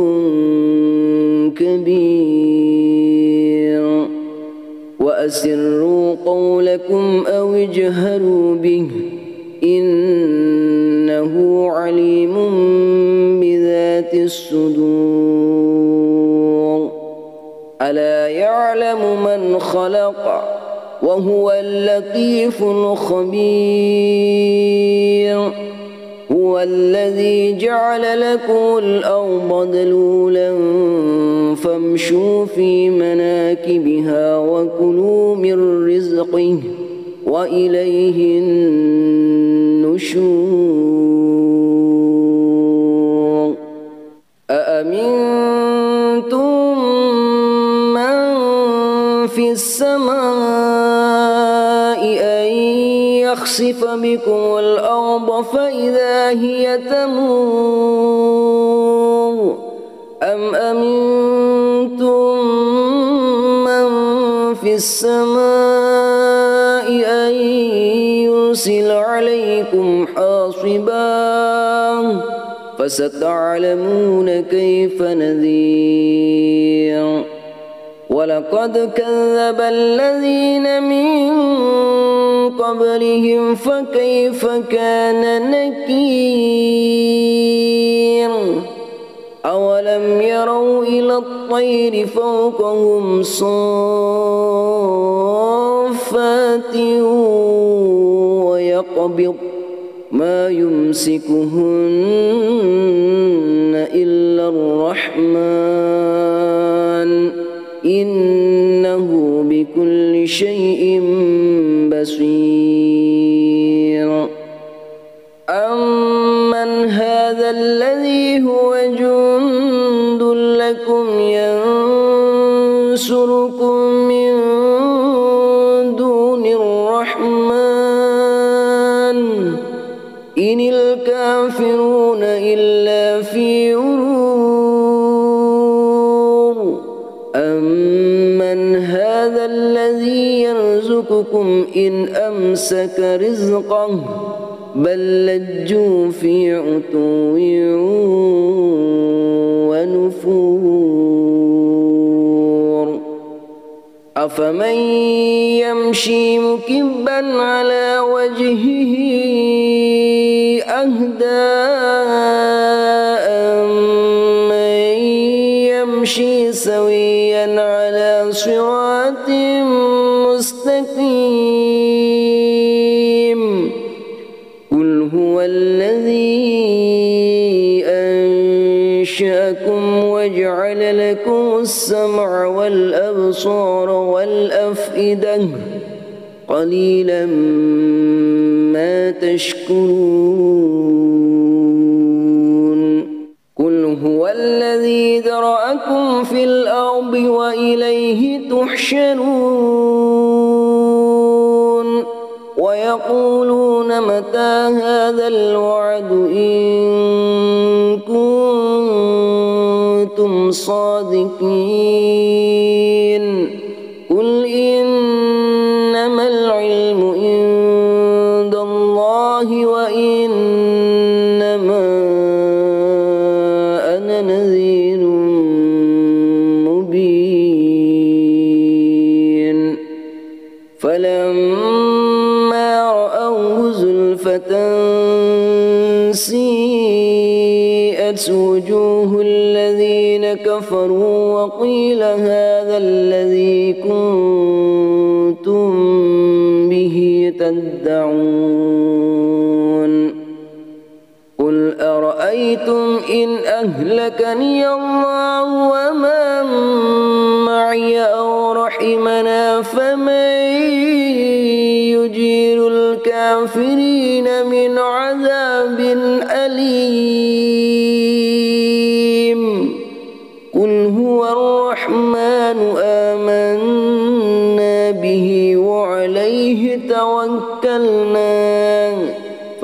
كبير وأسروا قولكم أو اجهروا به إنه عليم بذات الصدور ألا يعلم من خلق وهو اللطيف الخبير هو الذي جعل لكم الأرض ذلولا فامشوا في مناكبها وكلوا من رزقه وإليه النشور أأمنتم من في السماء أن يخسف بكم الأرض فإذا هي تمور أم أمنتم من في السماء أن يرسل عليكم حاصبا فستعلمون كيف نذير ولقد كذب الذين من قبلهم فكيف كان نكير أولم يروا إلى الطير فوقهم صافات ويقبض ما يمسكهن إلا الرحمن إنه بكل شيء بصير أمن هذا الذي هو جند لكم ينصركم من دون الرحمن إن الكافرون إلا في غرور أمن هذا الذي يرزقكم إن أمسك رزقه بل لجوا في عتو ونفور أفمن يمشي مكبا على وجهه أهدى أمن يمشي سويا على صراط مستقيم قل هو الذي أنشأكم وجعل لكم السمع والأبصار والأفئدة قليلا ما تشكرون قل هو الذي ذرأكم في الأرض وإليه تحشرون ويقولون متى هذا الوعد إن كنتم صادقين قل إنما العلم عند الله وإنما أنا نذير مبين فلما رأوه زلفة سيئت وجوه الذين كفروا وقيل هذا الذي كنتم به تدعون قل أرأيتم إن أهلكني الله ومن معي أو رحمنا فمن يجير الكافرين من عذاب أليم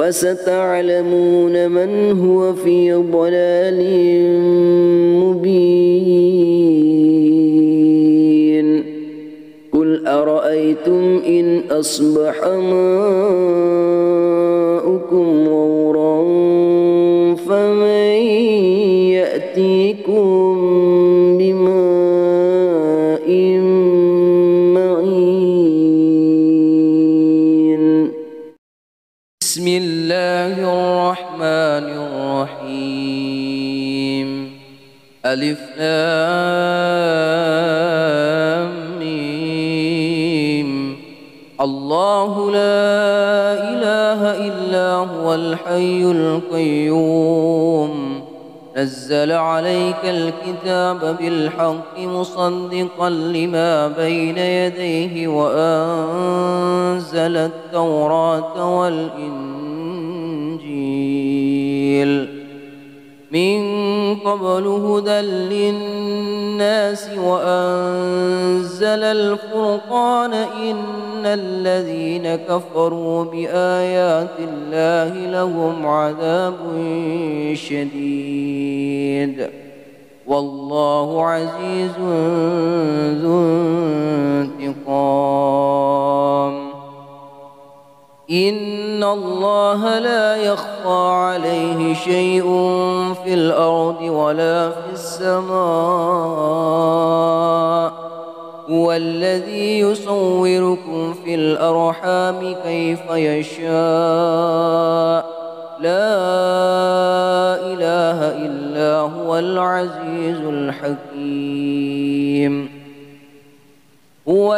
فستعلمون من هو في ضلال مبين قل أرأيتم إن أصبح ماؤكم غورا فمن يأتيكم بماء معين بسم الله الرحمن الرحيم ألف لام ميم الله لا إله إلا هو الحي القيوم نزل عليك الكتاب بالحق مصدقا لما بين يديه وأنزل التوراة والإنجيل من قبل هدى للناس وأنزل الفرقان إن الذين كفروا بآيات الله لهم عذاب شديد والله عزيز ذو انتقام إن الله لا يخفى عليه شيء في الأرض ولا في السماء هو الذي يصوركم في الأرحام كيف يشاء لا إله إلا هو العزيز الحكيم هو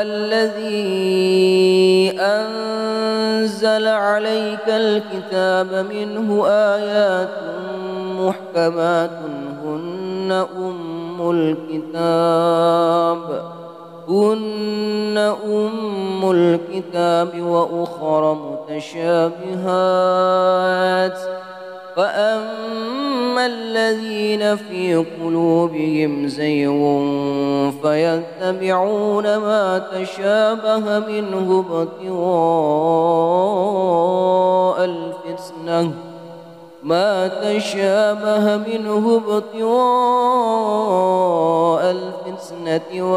الذي أنزل عليك الكتاب منه آيات محكمات هن أم الكتاب هن أم الكتاب وأخر متشابهات فأما الذين في قلوبهم زيغ فيتبعون ما تشابه منه ابتغاء الفتنة ما تشابه منه ابتغاء الفتنة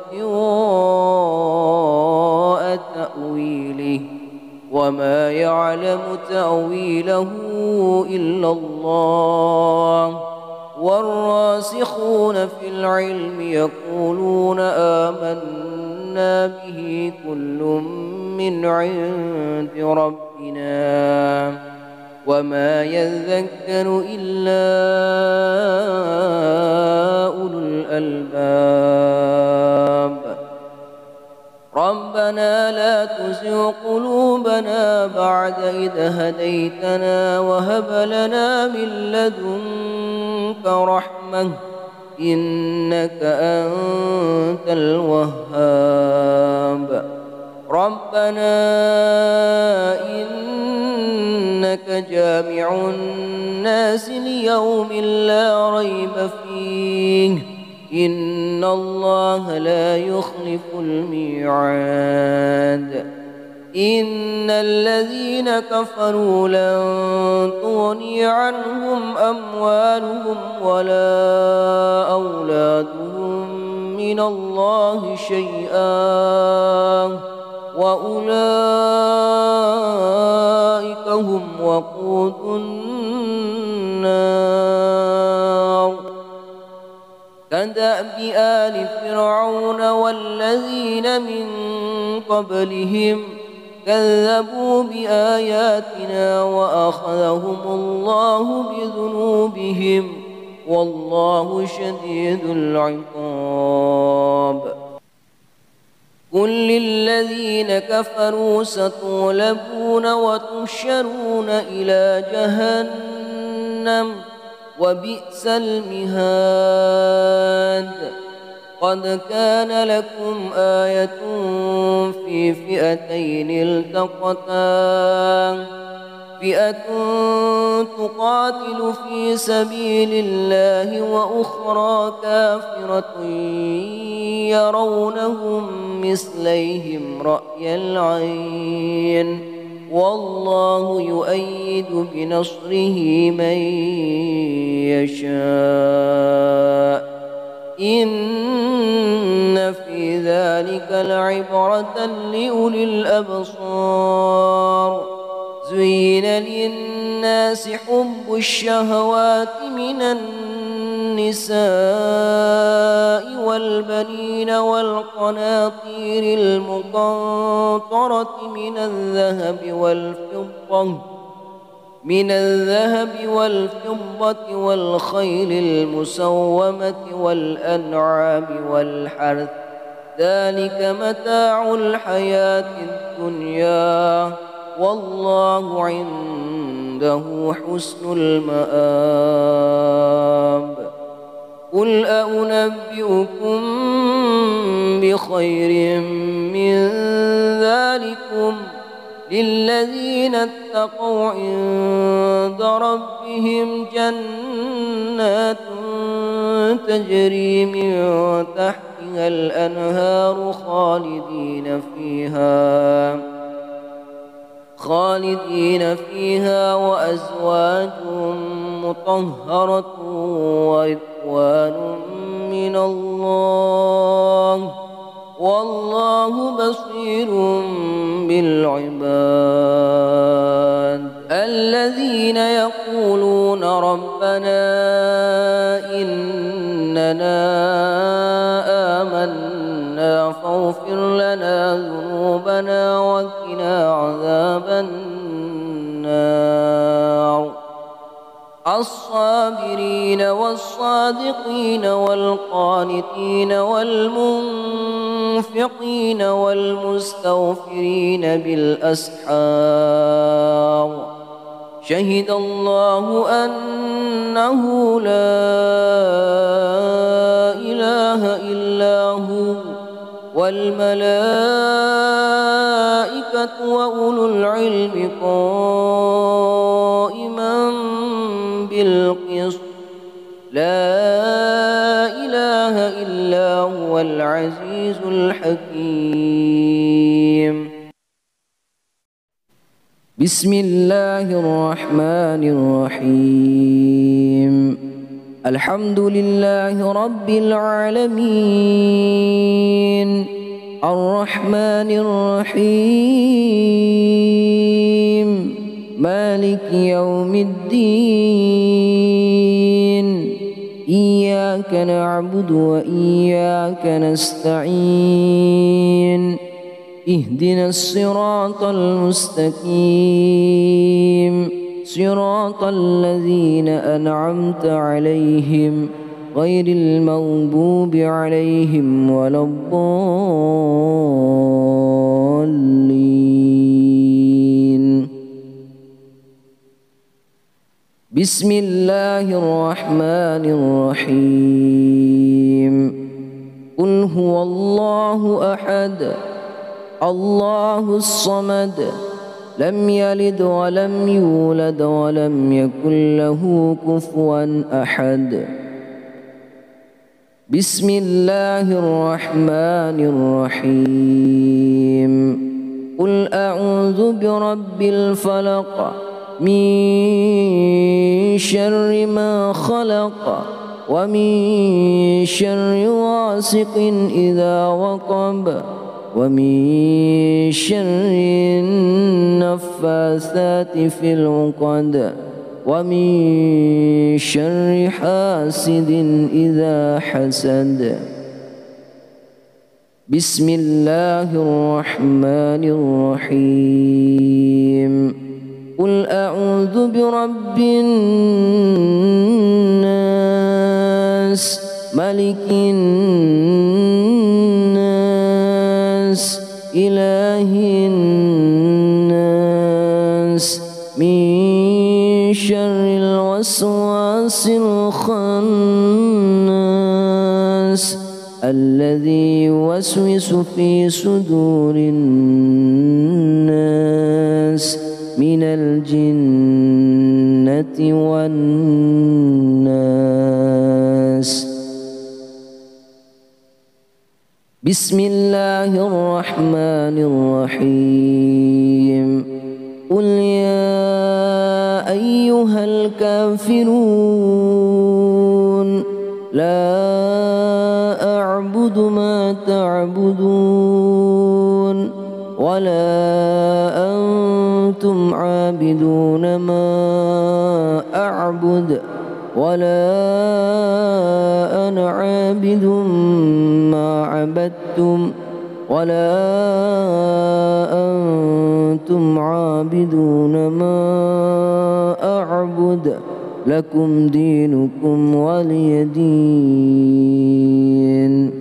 وابتغاء تأويله وما يعلم تأويله إلا الله والراسخون في العلم يقولون آمنا به كل من عند ربنا وما يذكر إلا أولو الألباب ربنا لا تزغ قلوبنا بعد إذ هديتنا وهب لنا من لدنك رحمة إنك أنت الوهاب ربنا إنك جامع الناس ليوم لا ريب فيه إن الله لا يخلف الميعاد إن الذين كفروا لن تغني عنهم أموالهم ولا أولادهم من الله شيئا وأولئك هم وقود النار كدأب آل فرعون والذين من قبلهم كذبوا بآياتنا وأخذهم الله بذنوبهم والله شديد العقاب قل للذين كفروا ستغلبون وتحشرون إلى جهنم وبئس المهاد قد كان لكم آية في فئتين التقتا فئة تقاتل في سبيل الله وأخرى كافرة يرونهم مثليهم رأي العين والله يؤيد بنصره من يشاء إن في ذلك لعبرة لأولي الأبصار زين للناس حب الشهوات من النساء والبنين والقناطير المقنطرة من الذهب والفضة من الذهب والفضة والخيل المسومة والأنعام والحرث ذلك متاع الحياة الدنيا والله عنده حسن المآب قل أنبئكم بخير من ذلكم للذين اتقوا عند ربهم جنات تجري من تحتها الأنهار خالدين فيها خالدين فيها وأزواج مطهرة ورضوان من الله والله بصير بالعباد الذين يقولون ربنا إننا آمنا فاغفر لنا ذنوبنا وقنا عذاب النار الصابرين والصادقين والقانتين والمنفقين والمستغفرين بالأسحار شهد الله أنه لا إله إلا هو والملائكة وأولو العلم قائما بالقسط لا إله إلا هو العزيز الحكيم بسم الله الرحمن الرحيم الحمد لله رب العالمين الرحمن الرحيم مالك يوم الدين إياك نعبد وإياك نستعين اهدنا الصراط المستقيم صراط الذين أنعمت عليهم غير المغضوب عليهم ولا الضالين بسم الله الرحمن الرحيم قل هو الله أحد الله الصمد لم يلد ولم يولد ولم يكن له كفوا أحد بسم الله الرحمن الرحيم قل أعوذ برب الفلق من شر ما خلق ومن شر غاسق إذا وقب ومن شر النفاثات في العقد ومن شر حاسد إذا حسد بسم الله الرحمن الرحيم قل أعوذ برب الناس ملك الناس إله الناس من شر الوسواس الخناس الذي يوسوس في صدور الناس من الجنة والناس بسم الله الرحمن الرحيم قل يا أيها الكافرون لا أعبد ما تعبدون ولا أنتم عابدون ما أعبد ولا أنا عابد ما عبدتم ولا أنتم عابدون ما أعبد لكم دينكم ولي دين.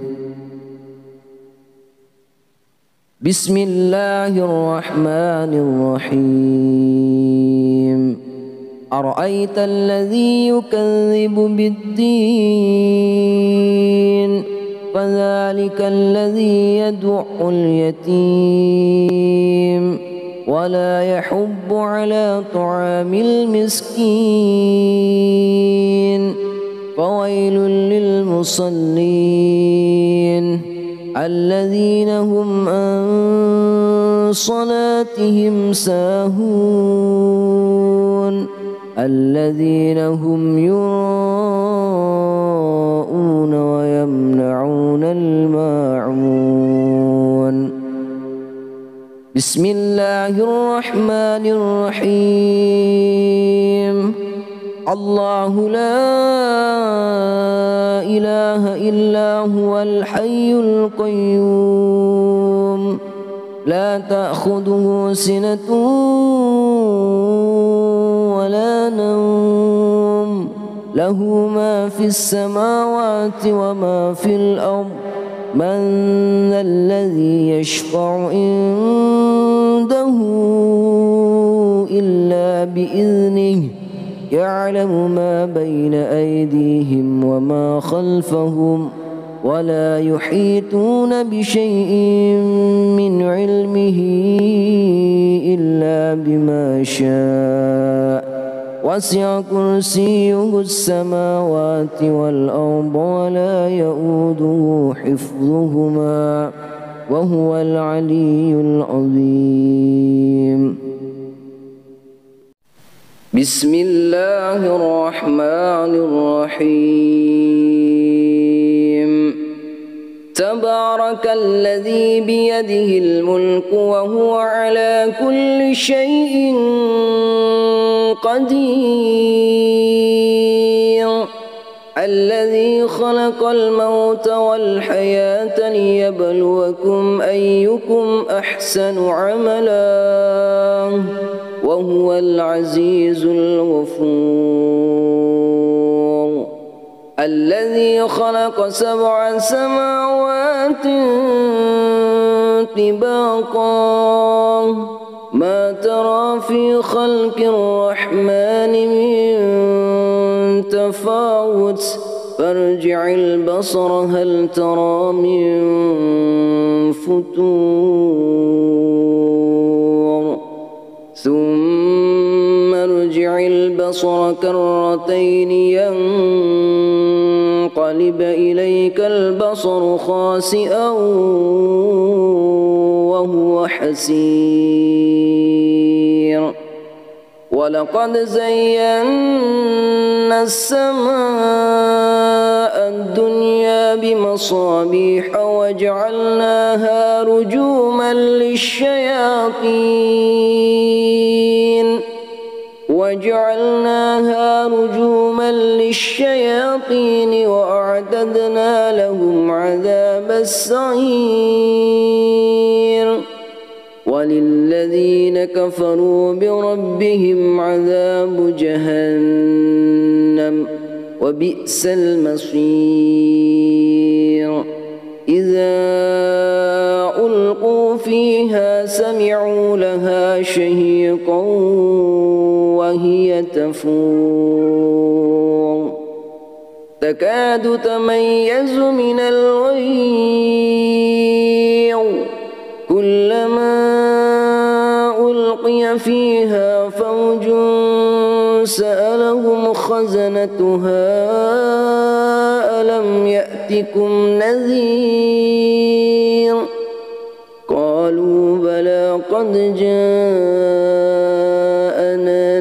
بسم الله الرحمن الرحيم. أرأيت الذي يكذب بالدين فذلك الذي يدع اليتيم ولا يحض على طعام المسكين فويل للمصلين الذين هم عن صلاتهم ساهون الذين هم يراءون ويمنعون الماعون. بسم الله الرحمن الرحيم. الله لا إله إلا هو الحي القيوم لا تأخذه سنة ولا نوم له ما في السماوات وما في الأرض من ذا الذي يشفع عنده إلا بإذنه يعلم ما بين أيديهم وما خلفهم ولا يحيطون بشيء من علمه إلا بما شاء وسع كرسيه السماوات والأرض ولا يؤوده حفظهما وهو العلي العظيم. بسم الله الرحمن الرحيم. تبارك الذي بيده الملك وهو على كل شيء قدير الذي خلق الموت والحياة ليبلوكم أيكم أحسن عملا وهو العزيز الغفور. الذي خلق سبع سماوات طباقا ما ترى في خلق الرحمن من تفاوت فارجع البصر هل ترى من فتور ثم ارجع البصر كرتين ينقلب إليك البصر خاسئا وهو حسير. ولقد زينا السماء الدنيا بمصابيح وجعلناها رجوما للشياطين وجعلناها رجوما للشياطين وأعتدنا لهم عذاب السعير. وللذين كفروا بربهم عذاب جهنم وبئس المصير. إذا ألقوا فيها سمعوا لها شهيقا وهي تفور تكاد تميز من الغيظ كلما ألقي فيها فوج سألهم خزنتها ألم يأتكم نذير قالوا بلى قد جاءنا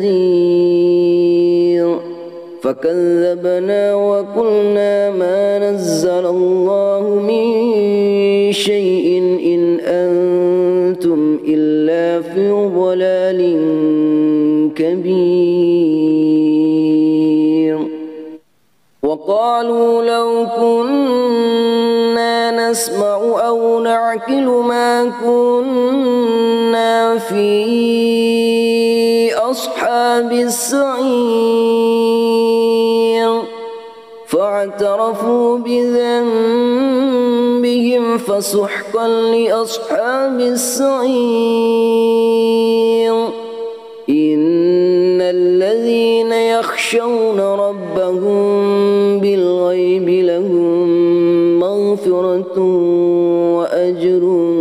نذير فكذبنا وقلنا ما نزل الله من شيء إن أنتم إلا في ضلال كبير وقالوا لو كنا نسمع أو نعقل ما كنا في أصحاب السعير فاعترفوا بذنبهم فسحقا لأصحاب السعير إن الذين يخشون ربهم بالغيب لهم مغفرة وأجر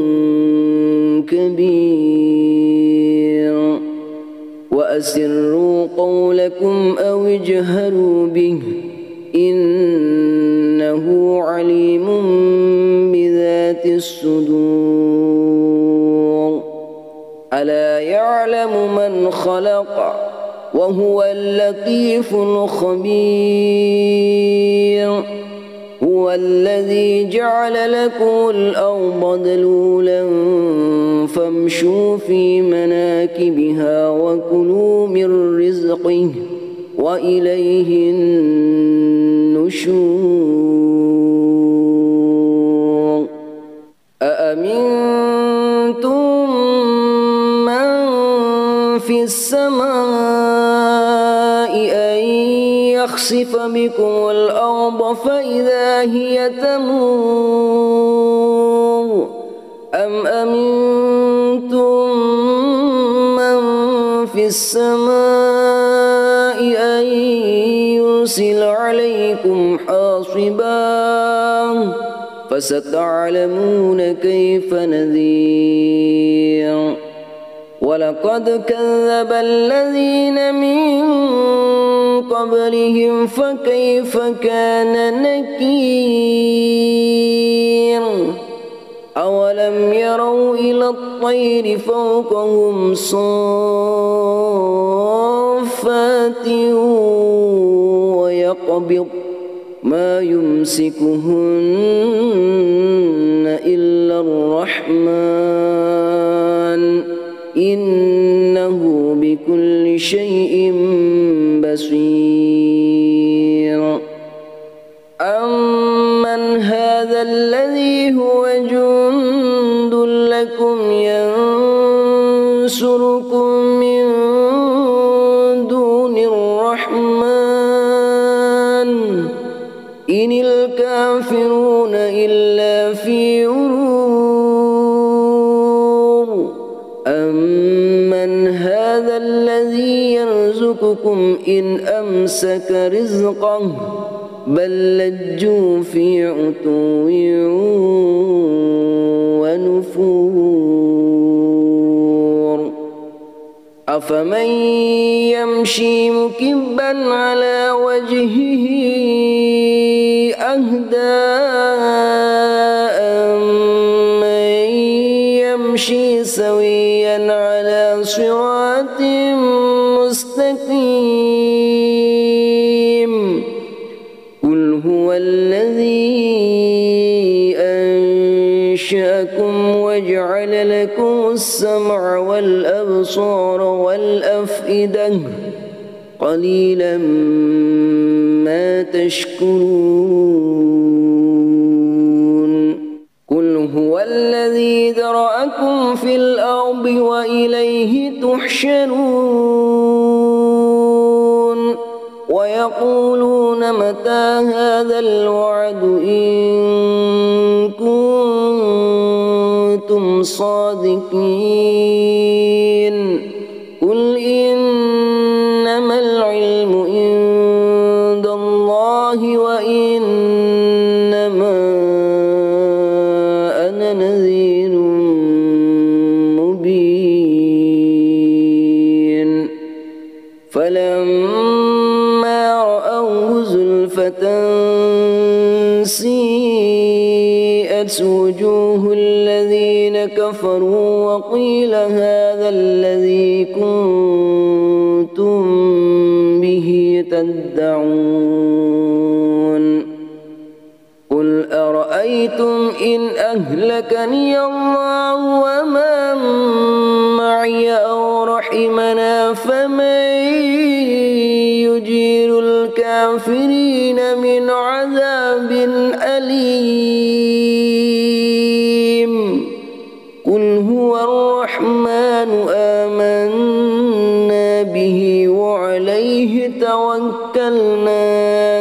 كبير وأسروا قولكم أو اجهروا به إنه عليم بذات الصدور ألا يعلم من خلق وهو اللطيف الخبير هو الذي جعل لكم الأرض ذلولا فامشوا في مناكبها وكلوا من رزقه وإليه النشور أأمنتم من في السماء أن يخسف بكم الأرض فإذا هي تمور أم أمنتم من في السماء أن يرسل عليكم حاصبا فستعلمون كيف نذير ولقد كذب الذين من قبلهم فكيف كان نكير أولم يروا إلى الطير فوقهم صافات ويقبض ما يمسكهن إلا الرحمن إنه بكل شيء بصير أمن هذا الذي هو جند لكم ينصركم من دون الرحمن إن الكافرون إلا في غرور أمن هذا الذي يرزقكم إن أمسك رزقه بل لجوا في عتو ونفور أفمن يمشي مكبا على وجهه أهدى أمن يمشي سويا على صراط مستقيم قل هو الذي أنشأكم وجعل لكم السمع والأبصار والأفئدة قليلا ما تشكرون قل هو الذي ذرأكم في الأرض وإليه تحشرون ويقولون متى هذا الوعد إن كنتم صادقين قل إنما العلم عند الله وإنما أنا نذير مبين فلما رأوه زلفة سيئت وجوه الذين كفروا وقيل هذا الذي كنتم به تدعون قل أرأيتم إن أهلكني الله ومن معي أو رحمنا فمن يجير الكافرين من عذاب أليم قل هو الرحمن آمنا به وعليه توكلنا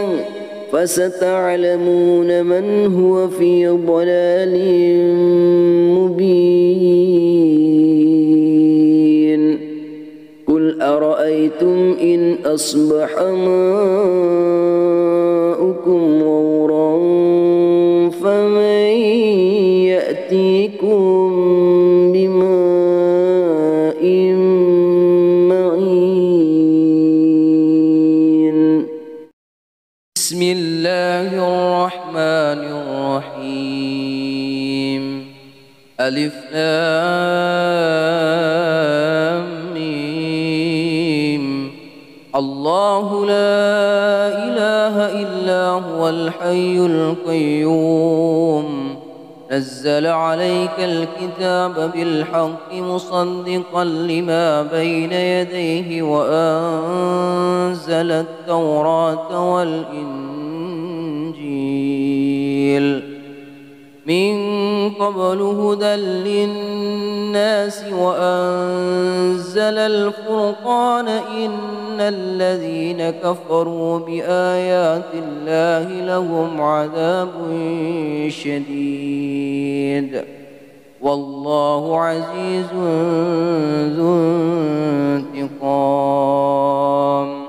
فستعلمون من هو في ضلال مبين قل أرأيتم إن أصبح ماؤكم غورا فمن يأتيكم بماء معين بسم الله الرحمن الرحيم ألف لام ميم الله لا إله إلا هو الحي القيوم نزل عليك الكتاب بالحق مصدقا لما بين يديه وأنزل التوراة والإنجيل من قبل هدى للناس وأنزل الفرقان إن الذين كفروا بآيات الله لهم عذاب شديد والله عزيز ذو انتقام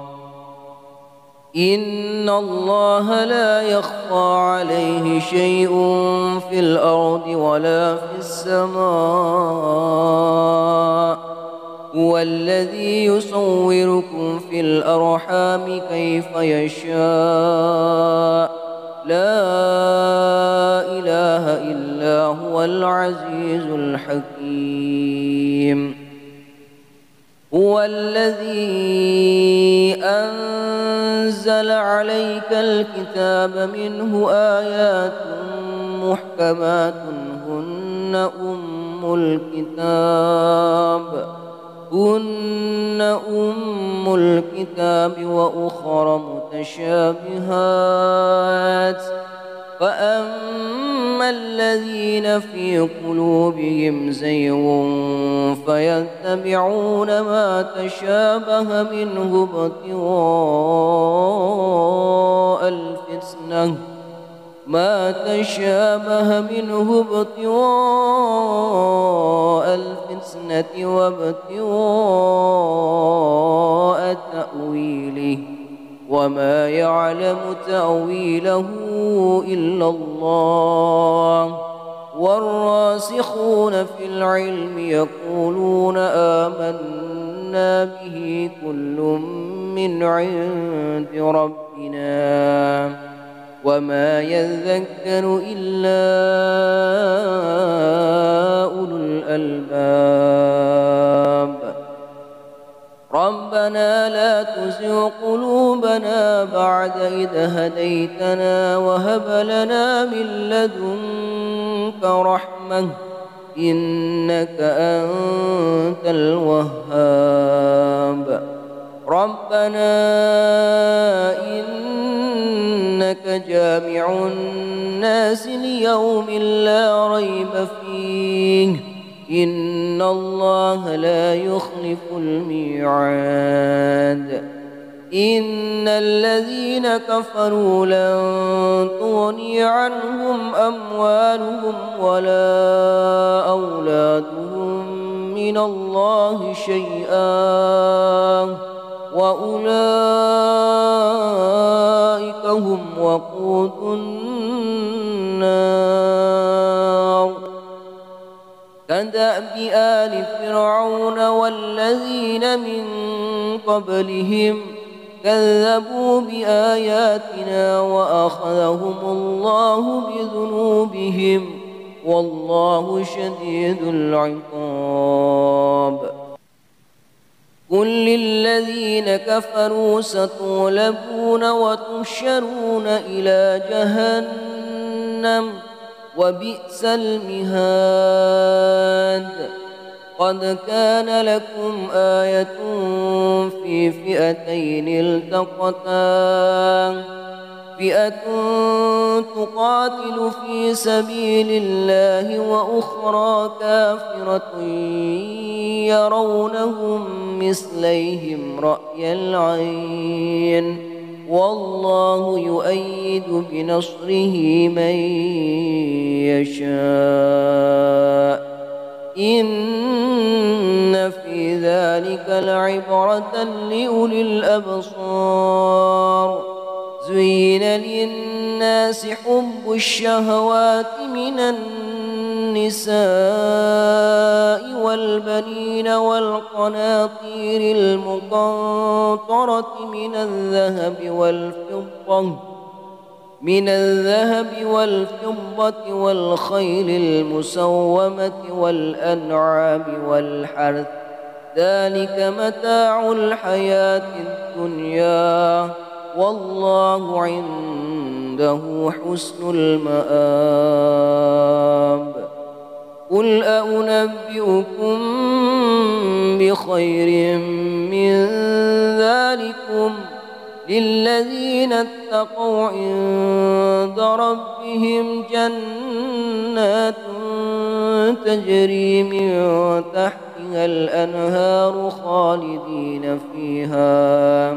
إن الله لا يخفى عليه شيء في الأرض ولا في السماء هو الذي يصوركم في الأرحام كيف يشاء لا إله إلا هو العزيز الحكيم هو الذي أنزل عليك الكتاب منه آيات محكمات هن أم الكتاب هن أم الكتاب وأخر متشابهات فأما الذين في قلوبهم زيغ فيتبعون ما تشابه منه ابتغاء الفتنة ما تشابه منه ابتغاء الفتنة وابتغاء تأويله وما يعلم تأويله إلا الله والراسخون في العلم يقولون آمنا به كل من عند ربنا وما يذكر إلا أولو الألباب ربنا لا تزغ قلوبنا بعد إذ هديتنا وهب لنا من لدنك رحمة إنك أنت الوهاب ربنا إنك جامع الناس ليوم لا ريب فيه إن الله لا يخلف الميعاد إن الذين كفروا لن تغني عنهم أموالهم ولا أولادهم من الله شيئا وأولئك هم وقود النار كدأب آل فرعون والذين من قبلهم كذبوا بآياتنا وأخذهم الله بذنوبهم والله شديد العقاب. قل للذين كفروا ستغلبون وتحشرون إلى جهنم وبئس المهاد. قد كان لكم آية في فئتين التقتا، فئة تقاتل في سبيل الله وأخرى كافرة يرونهم مثليهم رأي العين والله يؤيد بنصره من يشاء. إن في ذلك لعبرة لأولي الأبصار. زين للناس حب الشهوات من النساء والبنين والقناطير المقنطرة من الذهب والفضة من الذهب والفضة والخيل المسومة والأنعام والحرث، ذلك متاع الحياة الدنيا والله عنده حسن المآب. قل أنبئكم بخير من ذلكم للذين اتقوا عند ربهم جنات تجري من تحتها الأنهار خالدين فيها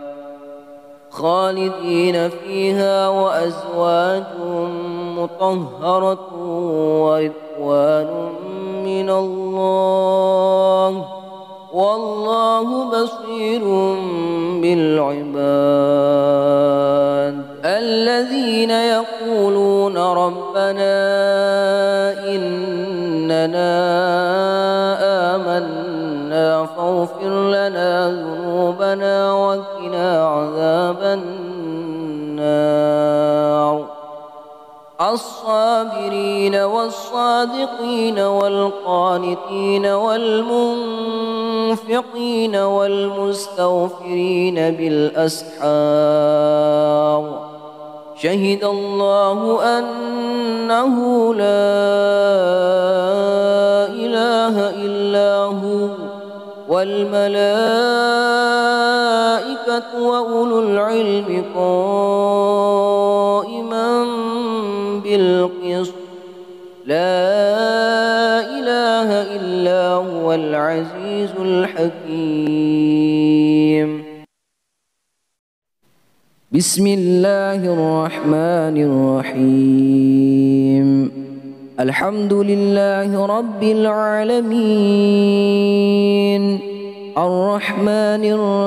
خالدين فيها وأزواج مطهرة ورضوان من الله والله بصير بالعباد. الذين يقولون ربنا إننا آمنا فاغفر لنا ذنوبنا وقنا عذاب النار. الصابرين والصادقين والقانتين والمنفقين والمستغفرين بالأسحار. شهد الله أنه لا إله إلا هو والملائكة وأولو العلم قائما بالقسط. لا إله إلا هو العزيز الحكيم. بسم الله الرحمن الرحيم. الحمد لله رب العالمين الرحمن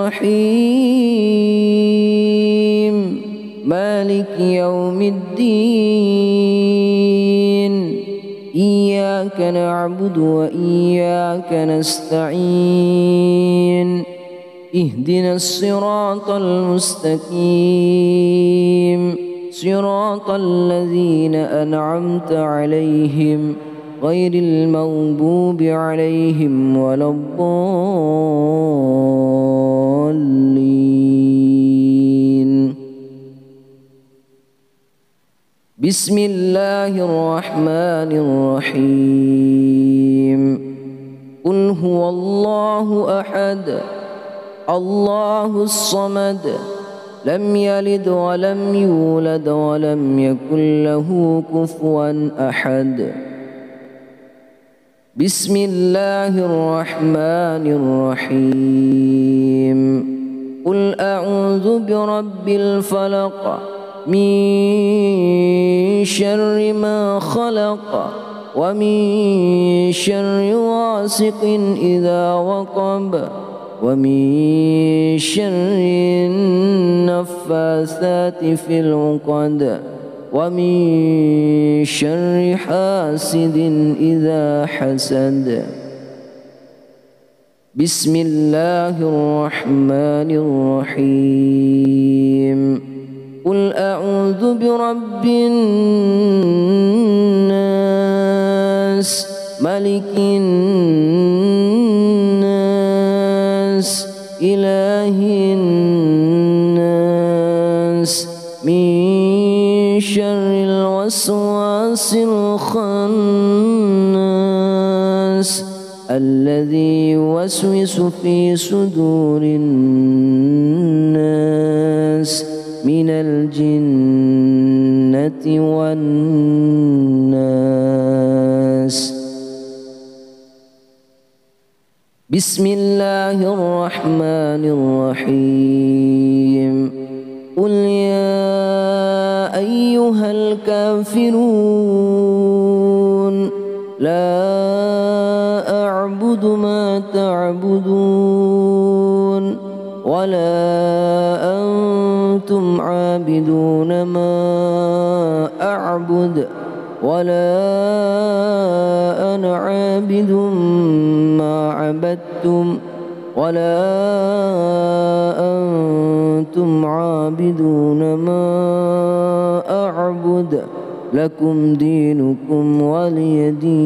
الرحيم مالك يوم الدين. إياك نعبد وإياك نستعين. اهدنا الصراط المستقيم صراط الذين أنعمت عليهم غير المغضوب عليهم ولا الضالين. بسم الله الرحمن الرحيم. قل هو الله أحد الله الصمد لم يلد ولم يولد ولم يكن له كفوا أحد. بسم الله الرحمن الرحيم. قل أعوذ برب الفلق من شر ما خلق ومن شر غاسق إذا وقب ومن شر النفاثات في العقد ومن شر حاسد إذا حسد. بسم الله الرحمن الرحيم. قل أعوذ برب الناس ملك الناس إله الناس من شر الوسواس الخناس الذي يوسوس في صدور الناس من الجنة والناس. بسم الله الرحمن الرحيم. قل يا أيها الكافرون لا أعبد ما تعبدون ولا أنتم عابدون ما أعبد ولا أنا عابد ما عبدتم ولا أنتم عابدون ما أعبد لكم دينكم ولي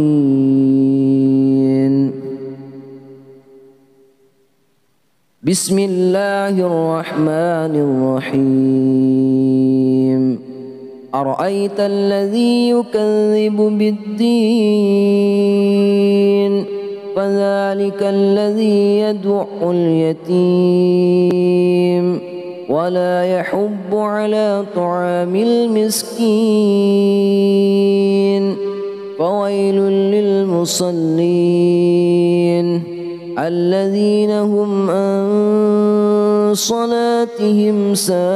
دين. بسم الله الرحمن الرحيم. أرأيت الذي يكذب بالدين فذلك الذي يدع اليتيم ولا يحض على طعام المسكين فويل للمصلين الذين هم عن صلاتهم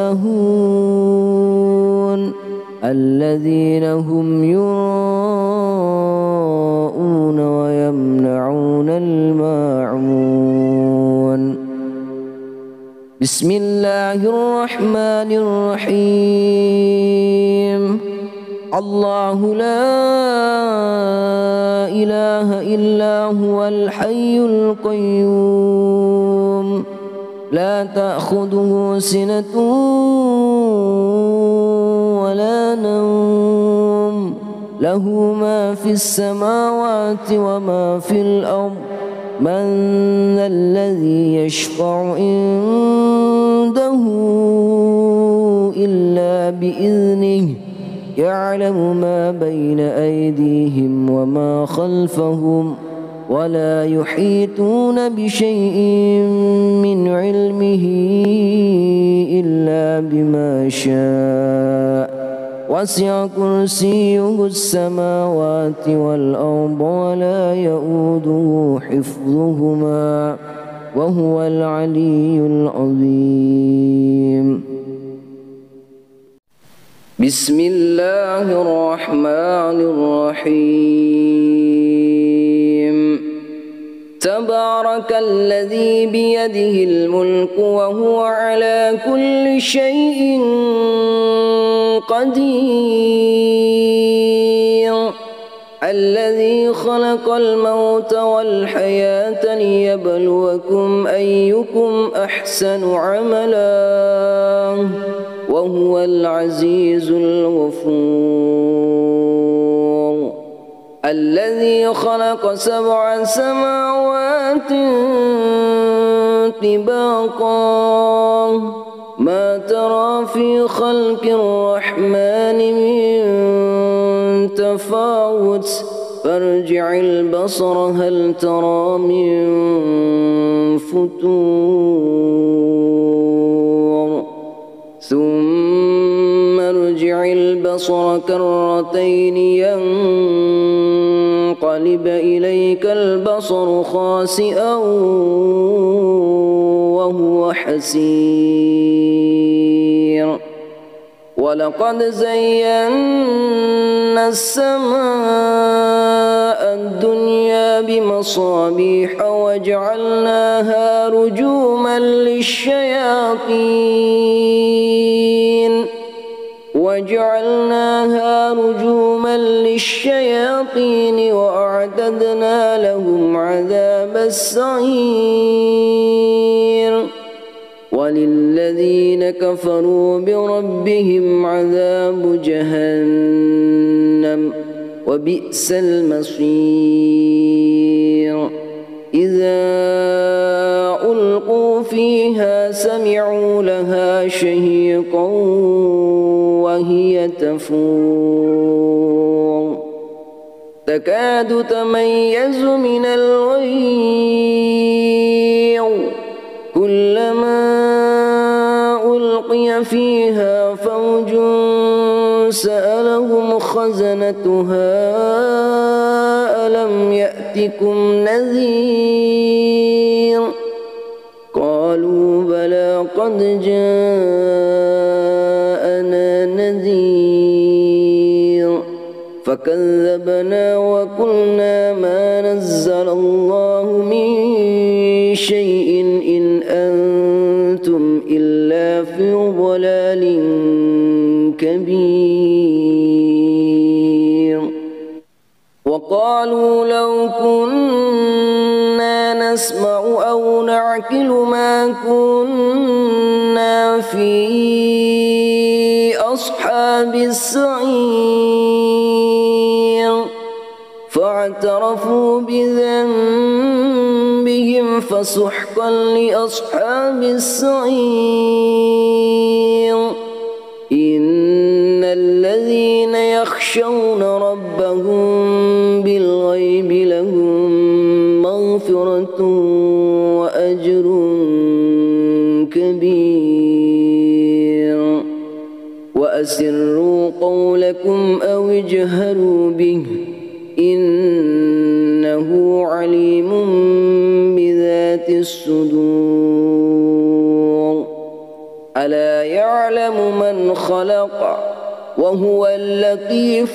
ساهون الذين هم يراءون ويمنعون الماعون. بسم الله الرحمن الرحيم. الله لا إله إلا هو الحي القيوم لا تأخذه سنة ولا نوم له ما في السماوات وما في الأرض من ذا الذي يشفع عنده إلا بإذنه يعلم ما بين أيديهم وما خلفهم ولا يحيطون بشيء من علمه إلا بما شاء وسع كرسيه السماوات والأرض ولا يؤوده حفظهما وهو العلي العظيم. بسم الله الرحمن الرحيم. تبارك الذي بيده الملك وهو على كل شيء قدير الذي خلق الموت والحياة ليبلوكم أيكم أحسن عملا وهو العزيز الغفور. الذي خلق سبع سماوات طباقا ما ترى في خلق الرحمن من تفاوت فارجع البصر هل ترى من فتور ثم ارجع البصر كرتين ينقلب إليك البصر خاسئا وهو حسير. ولقد زينا السماء الدنيا بمصابيح وجعلناها رجوما للشياطين وجعلناها رجوما للشياطين وأعتدنا لهم عذاب السعير. وللذين كفروا بربهم عذاب جهنم وبئس المصير إذا ألقوا فيها سمعوا لها شهيقا وهي تفور تكاد تميز من الغيظ كلما ألقي فيها فوج سألهم خزنتها ألم يأتكم نذير قالوا بلى قد جاءنا نذير فكذبنا وقلنا ما نزل الله من شيء إن أنتم إلا في ضلال كبير وقالوا لو كنا نسمع أو نعقل ما كنا في أصحاب السعير فاعترفوا بذنبهم فسحقا لأصحاب السعير إن الذين يخشون ربهم بالغيب لهم مغفرة وأجر كبير وأسروا قولكم أو اجهروا به إنه عليم بذات الصدور ألا يعلم من خلق وهو اللطيف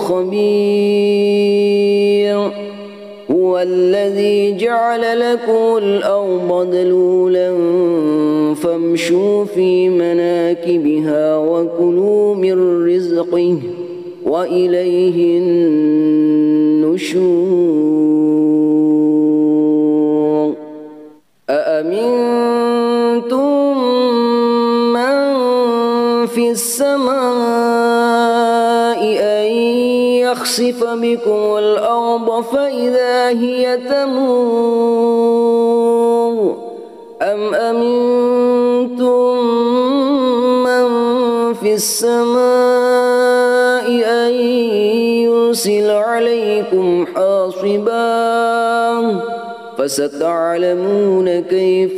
الخبير هو الذي جعل لكم الأرض ذلولا فامشوا في مناكبها وكلوا من رزقه وإليه النشور أأمنتم من في السماء أن يخسف بكم الأرض فإذا هي تمور أم أمنتم من في السماء أن يرسل عليكم حاصبا فستعلمون كيف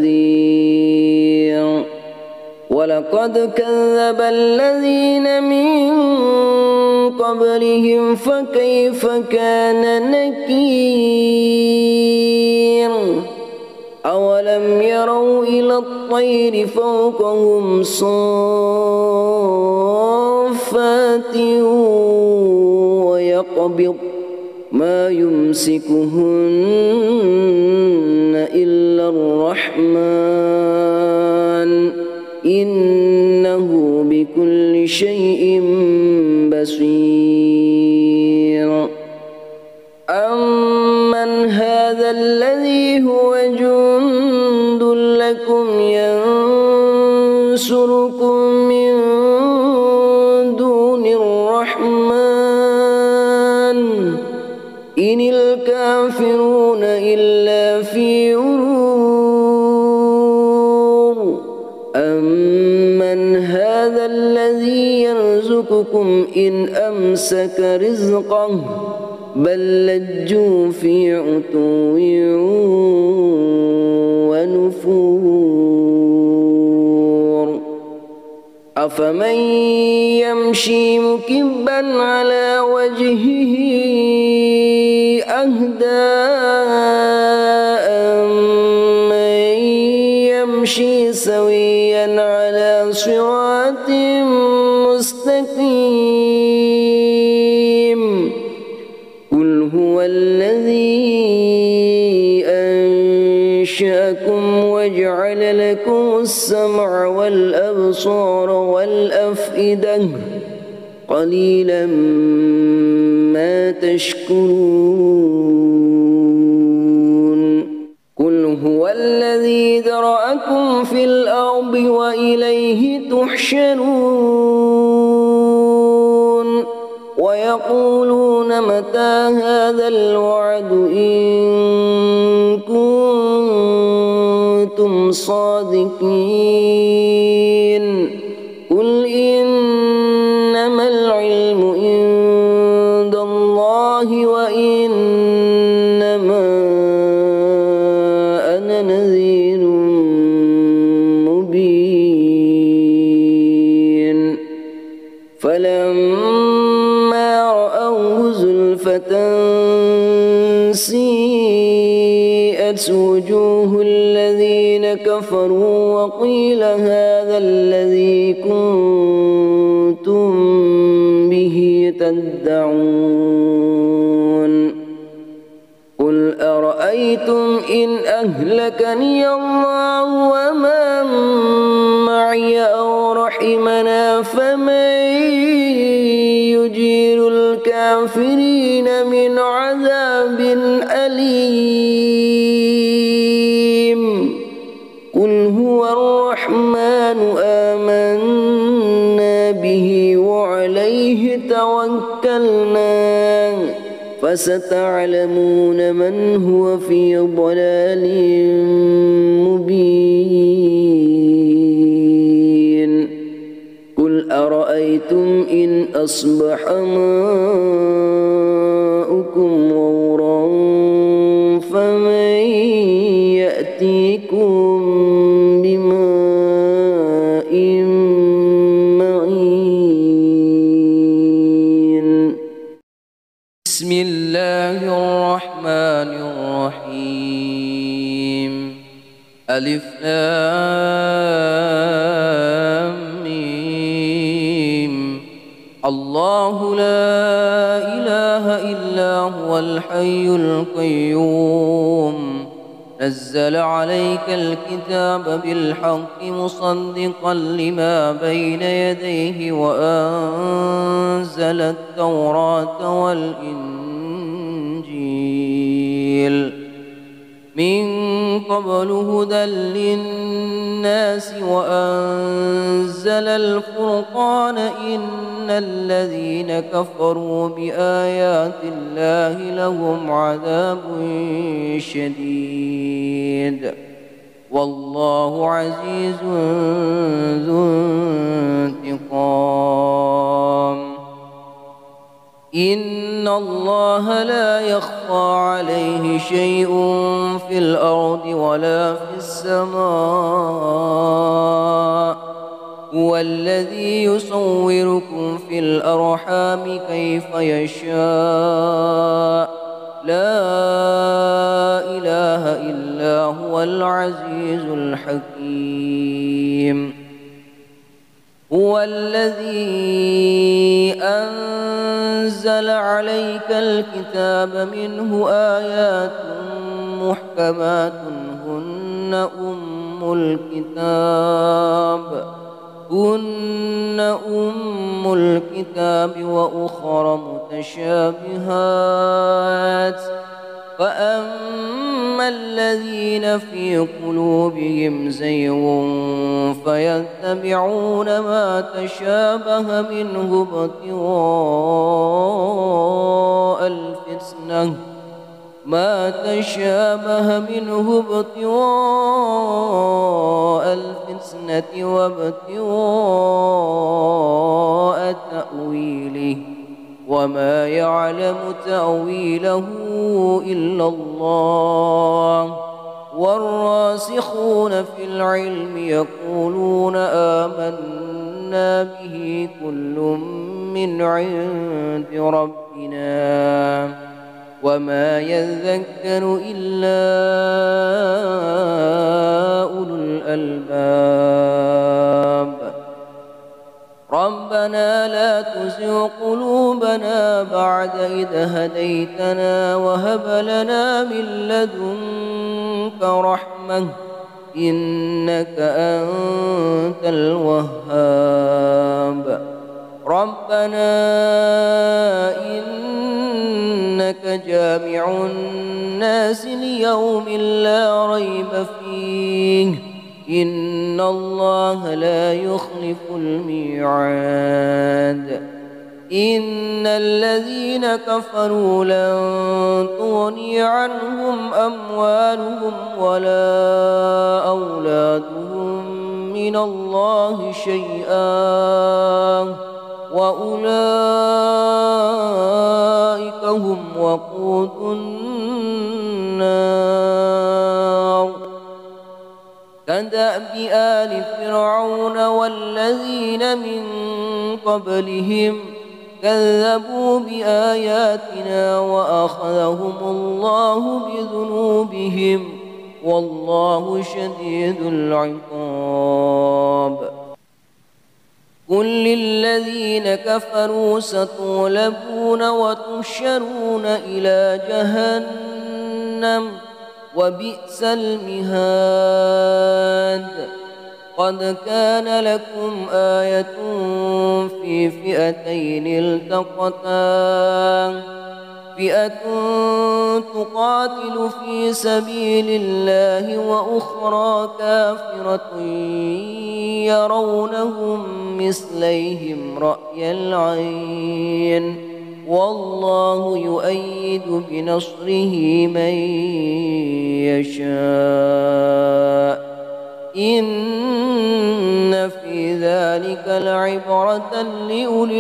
نذير ولقد كذب الذين من قبلهم فكيف كان نكير أولم يروا إلى الطير فوقهم صافات ويقبض ما يمسكهن إلا الرحمن إنه بكل شيء بصير أمن هذا الذي هو جند لكم ينصركم من دون الرحمن إن الكافرون إلا في غرور أمن هذا الذي يرزقكم إن أمسك رزقه بل لجوا في عتو ونفور أفمن يمشي مكبا على وجهه أهدى أمن يمشي سويا على صراط مستقيم قل هو الذي أنشأكم وجعل لكم السمع والأبصار والأفئدة قليلا ما تشكرون قل هو الذي ذرأكم في الأرض وإليه تحشرون ويقولون متى هذا الوعد إن كنتم صادقين قل إنما العلم عند الله وإنما أنا نذير مبين فلما رأوه زلفة سيئت وجوه الذين كفروا وقيل هذا الذي كنتم به تدعون قل أرأيتم إن أهلكني الله ومن معي أو رحمنا فمن يجير الكافرين من عذاب أليم قل هو الرحمن آمنا به وعليه توكلنا فستعلمون من هو في ضلال مبين قل أرأيتم إن أصبح ماؤكم غورا فمن يأتيكم بماء معين بسم الله الرحمن الرحيم ألف لام ميم الله لا إله إلا هو الحي القيوم نزل عليك الكتاب بالحق مصدقا لما بين يديه وأنزل التوراة والإنجيل من قبل هدى للناس وأنزل الفرقان إن الذين كفروا بآيات الله لهم عذاب شديد والله عزيز ذو انتقام إن الله لا يخفى عليه شيء في الأرض ولا في السماء هو الذي يصوركم في الأرحام كيف يشاء لا إله إلا هو العزيز الحكيم هو الذي أنزل عليك الكتاب منه آيات محكمات هن أم الكتاب هن أم الكتاب وأخر متشابهات فأما الذين في قلوبهم زيغ فيتبعون ما تشابه منه ابتغاء الفتنة ما تشابه منه ابتغاء الفتنة وابتغاء تأويله وما يعلم تأويله إلا الله والراسخون في العلم يقولون آمنا به كل من عند ربنا وما يذكر إلا أولو الألباب ربنا لا تزغ قلوبنا بعد إذ هديتنا وهب لنا من لدنك رحمة إنك أنت الوهاب ربنا إنك جامع الناس ليوم لا ريب فيه إن الله لا يخلف الميعاد إن الذين كفروا لن تغني عنهم أموالهم ولا أولادهم من الله شيئا وأولئك هم وقود النار كدأب آل فرعون والذين من قبلهم كذبوا بآياتنا وأخذهم الله بذنوبهم والله شديد العقاب قل للذين كفروا ستغلبون وتحشرون إلى جهنم وبئس المهاد قد كان لكم آية في فئتين التقتا فئة تقاتل في سبيل الله وأخرى كافرة يرونهم مثليهم رأي العين والله يؤيد بنصره من يشاء إن في ذلك لعبرة لأولي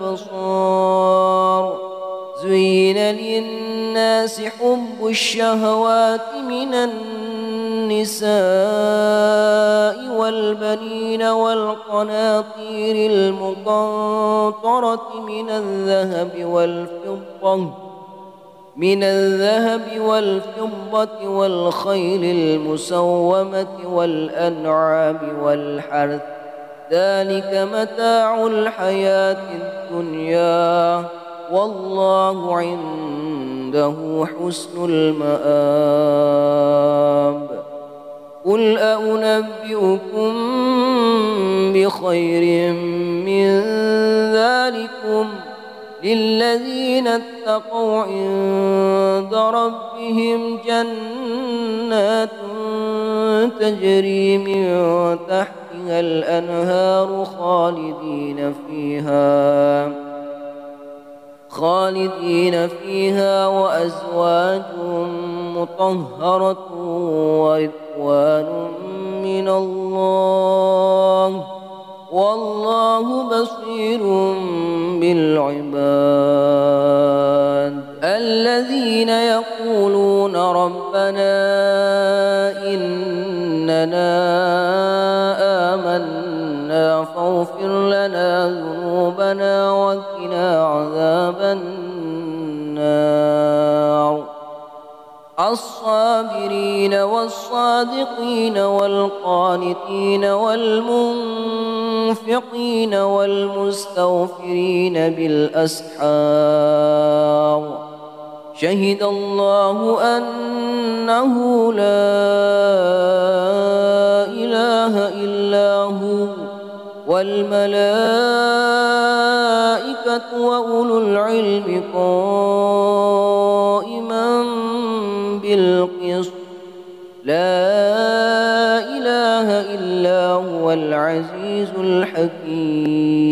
الأبصار زين للناس حب الشهوات من النساء والبنين والقناطير المقنطرة من الذهب والفضة من الذهب والفضة والخيل المسومة والأنعام والحرث ذلك متاع الحياة الدنيا والله عنده حسن المآب قل أنبئكم بخير من ذلكم للذين اتقوا عند ربهم جنات تجري من تحتها الأنهار خالدين فيها خالدين فيها وأزواج مطهرة ورضوان من الله والله بصير بالعباد الذين يقولون ربنا إننا آمنا فاغفر لنا ذنوبنا وقنا عذاب النار الصابرين والصادقين والقانتين والمنفقين والمستغفرين بالأسحار شهد الله أنه لا إله إلا هو والملائكة وأولو العلم قائما بالقسط لا إله إلا هو العزيز الحكيم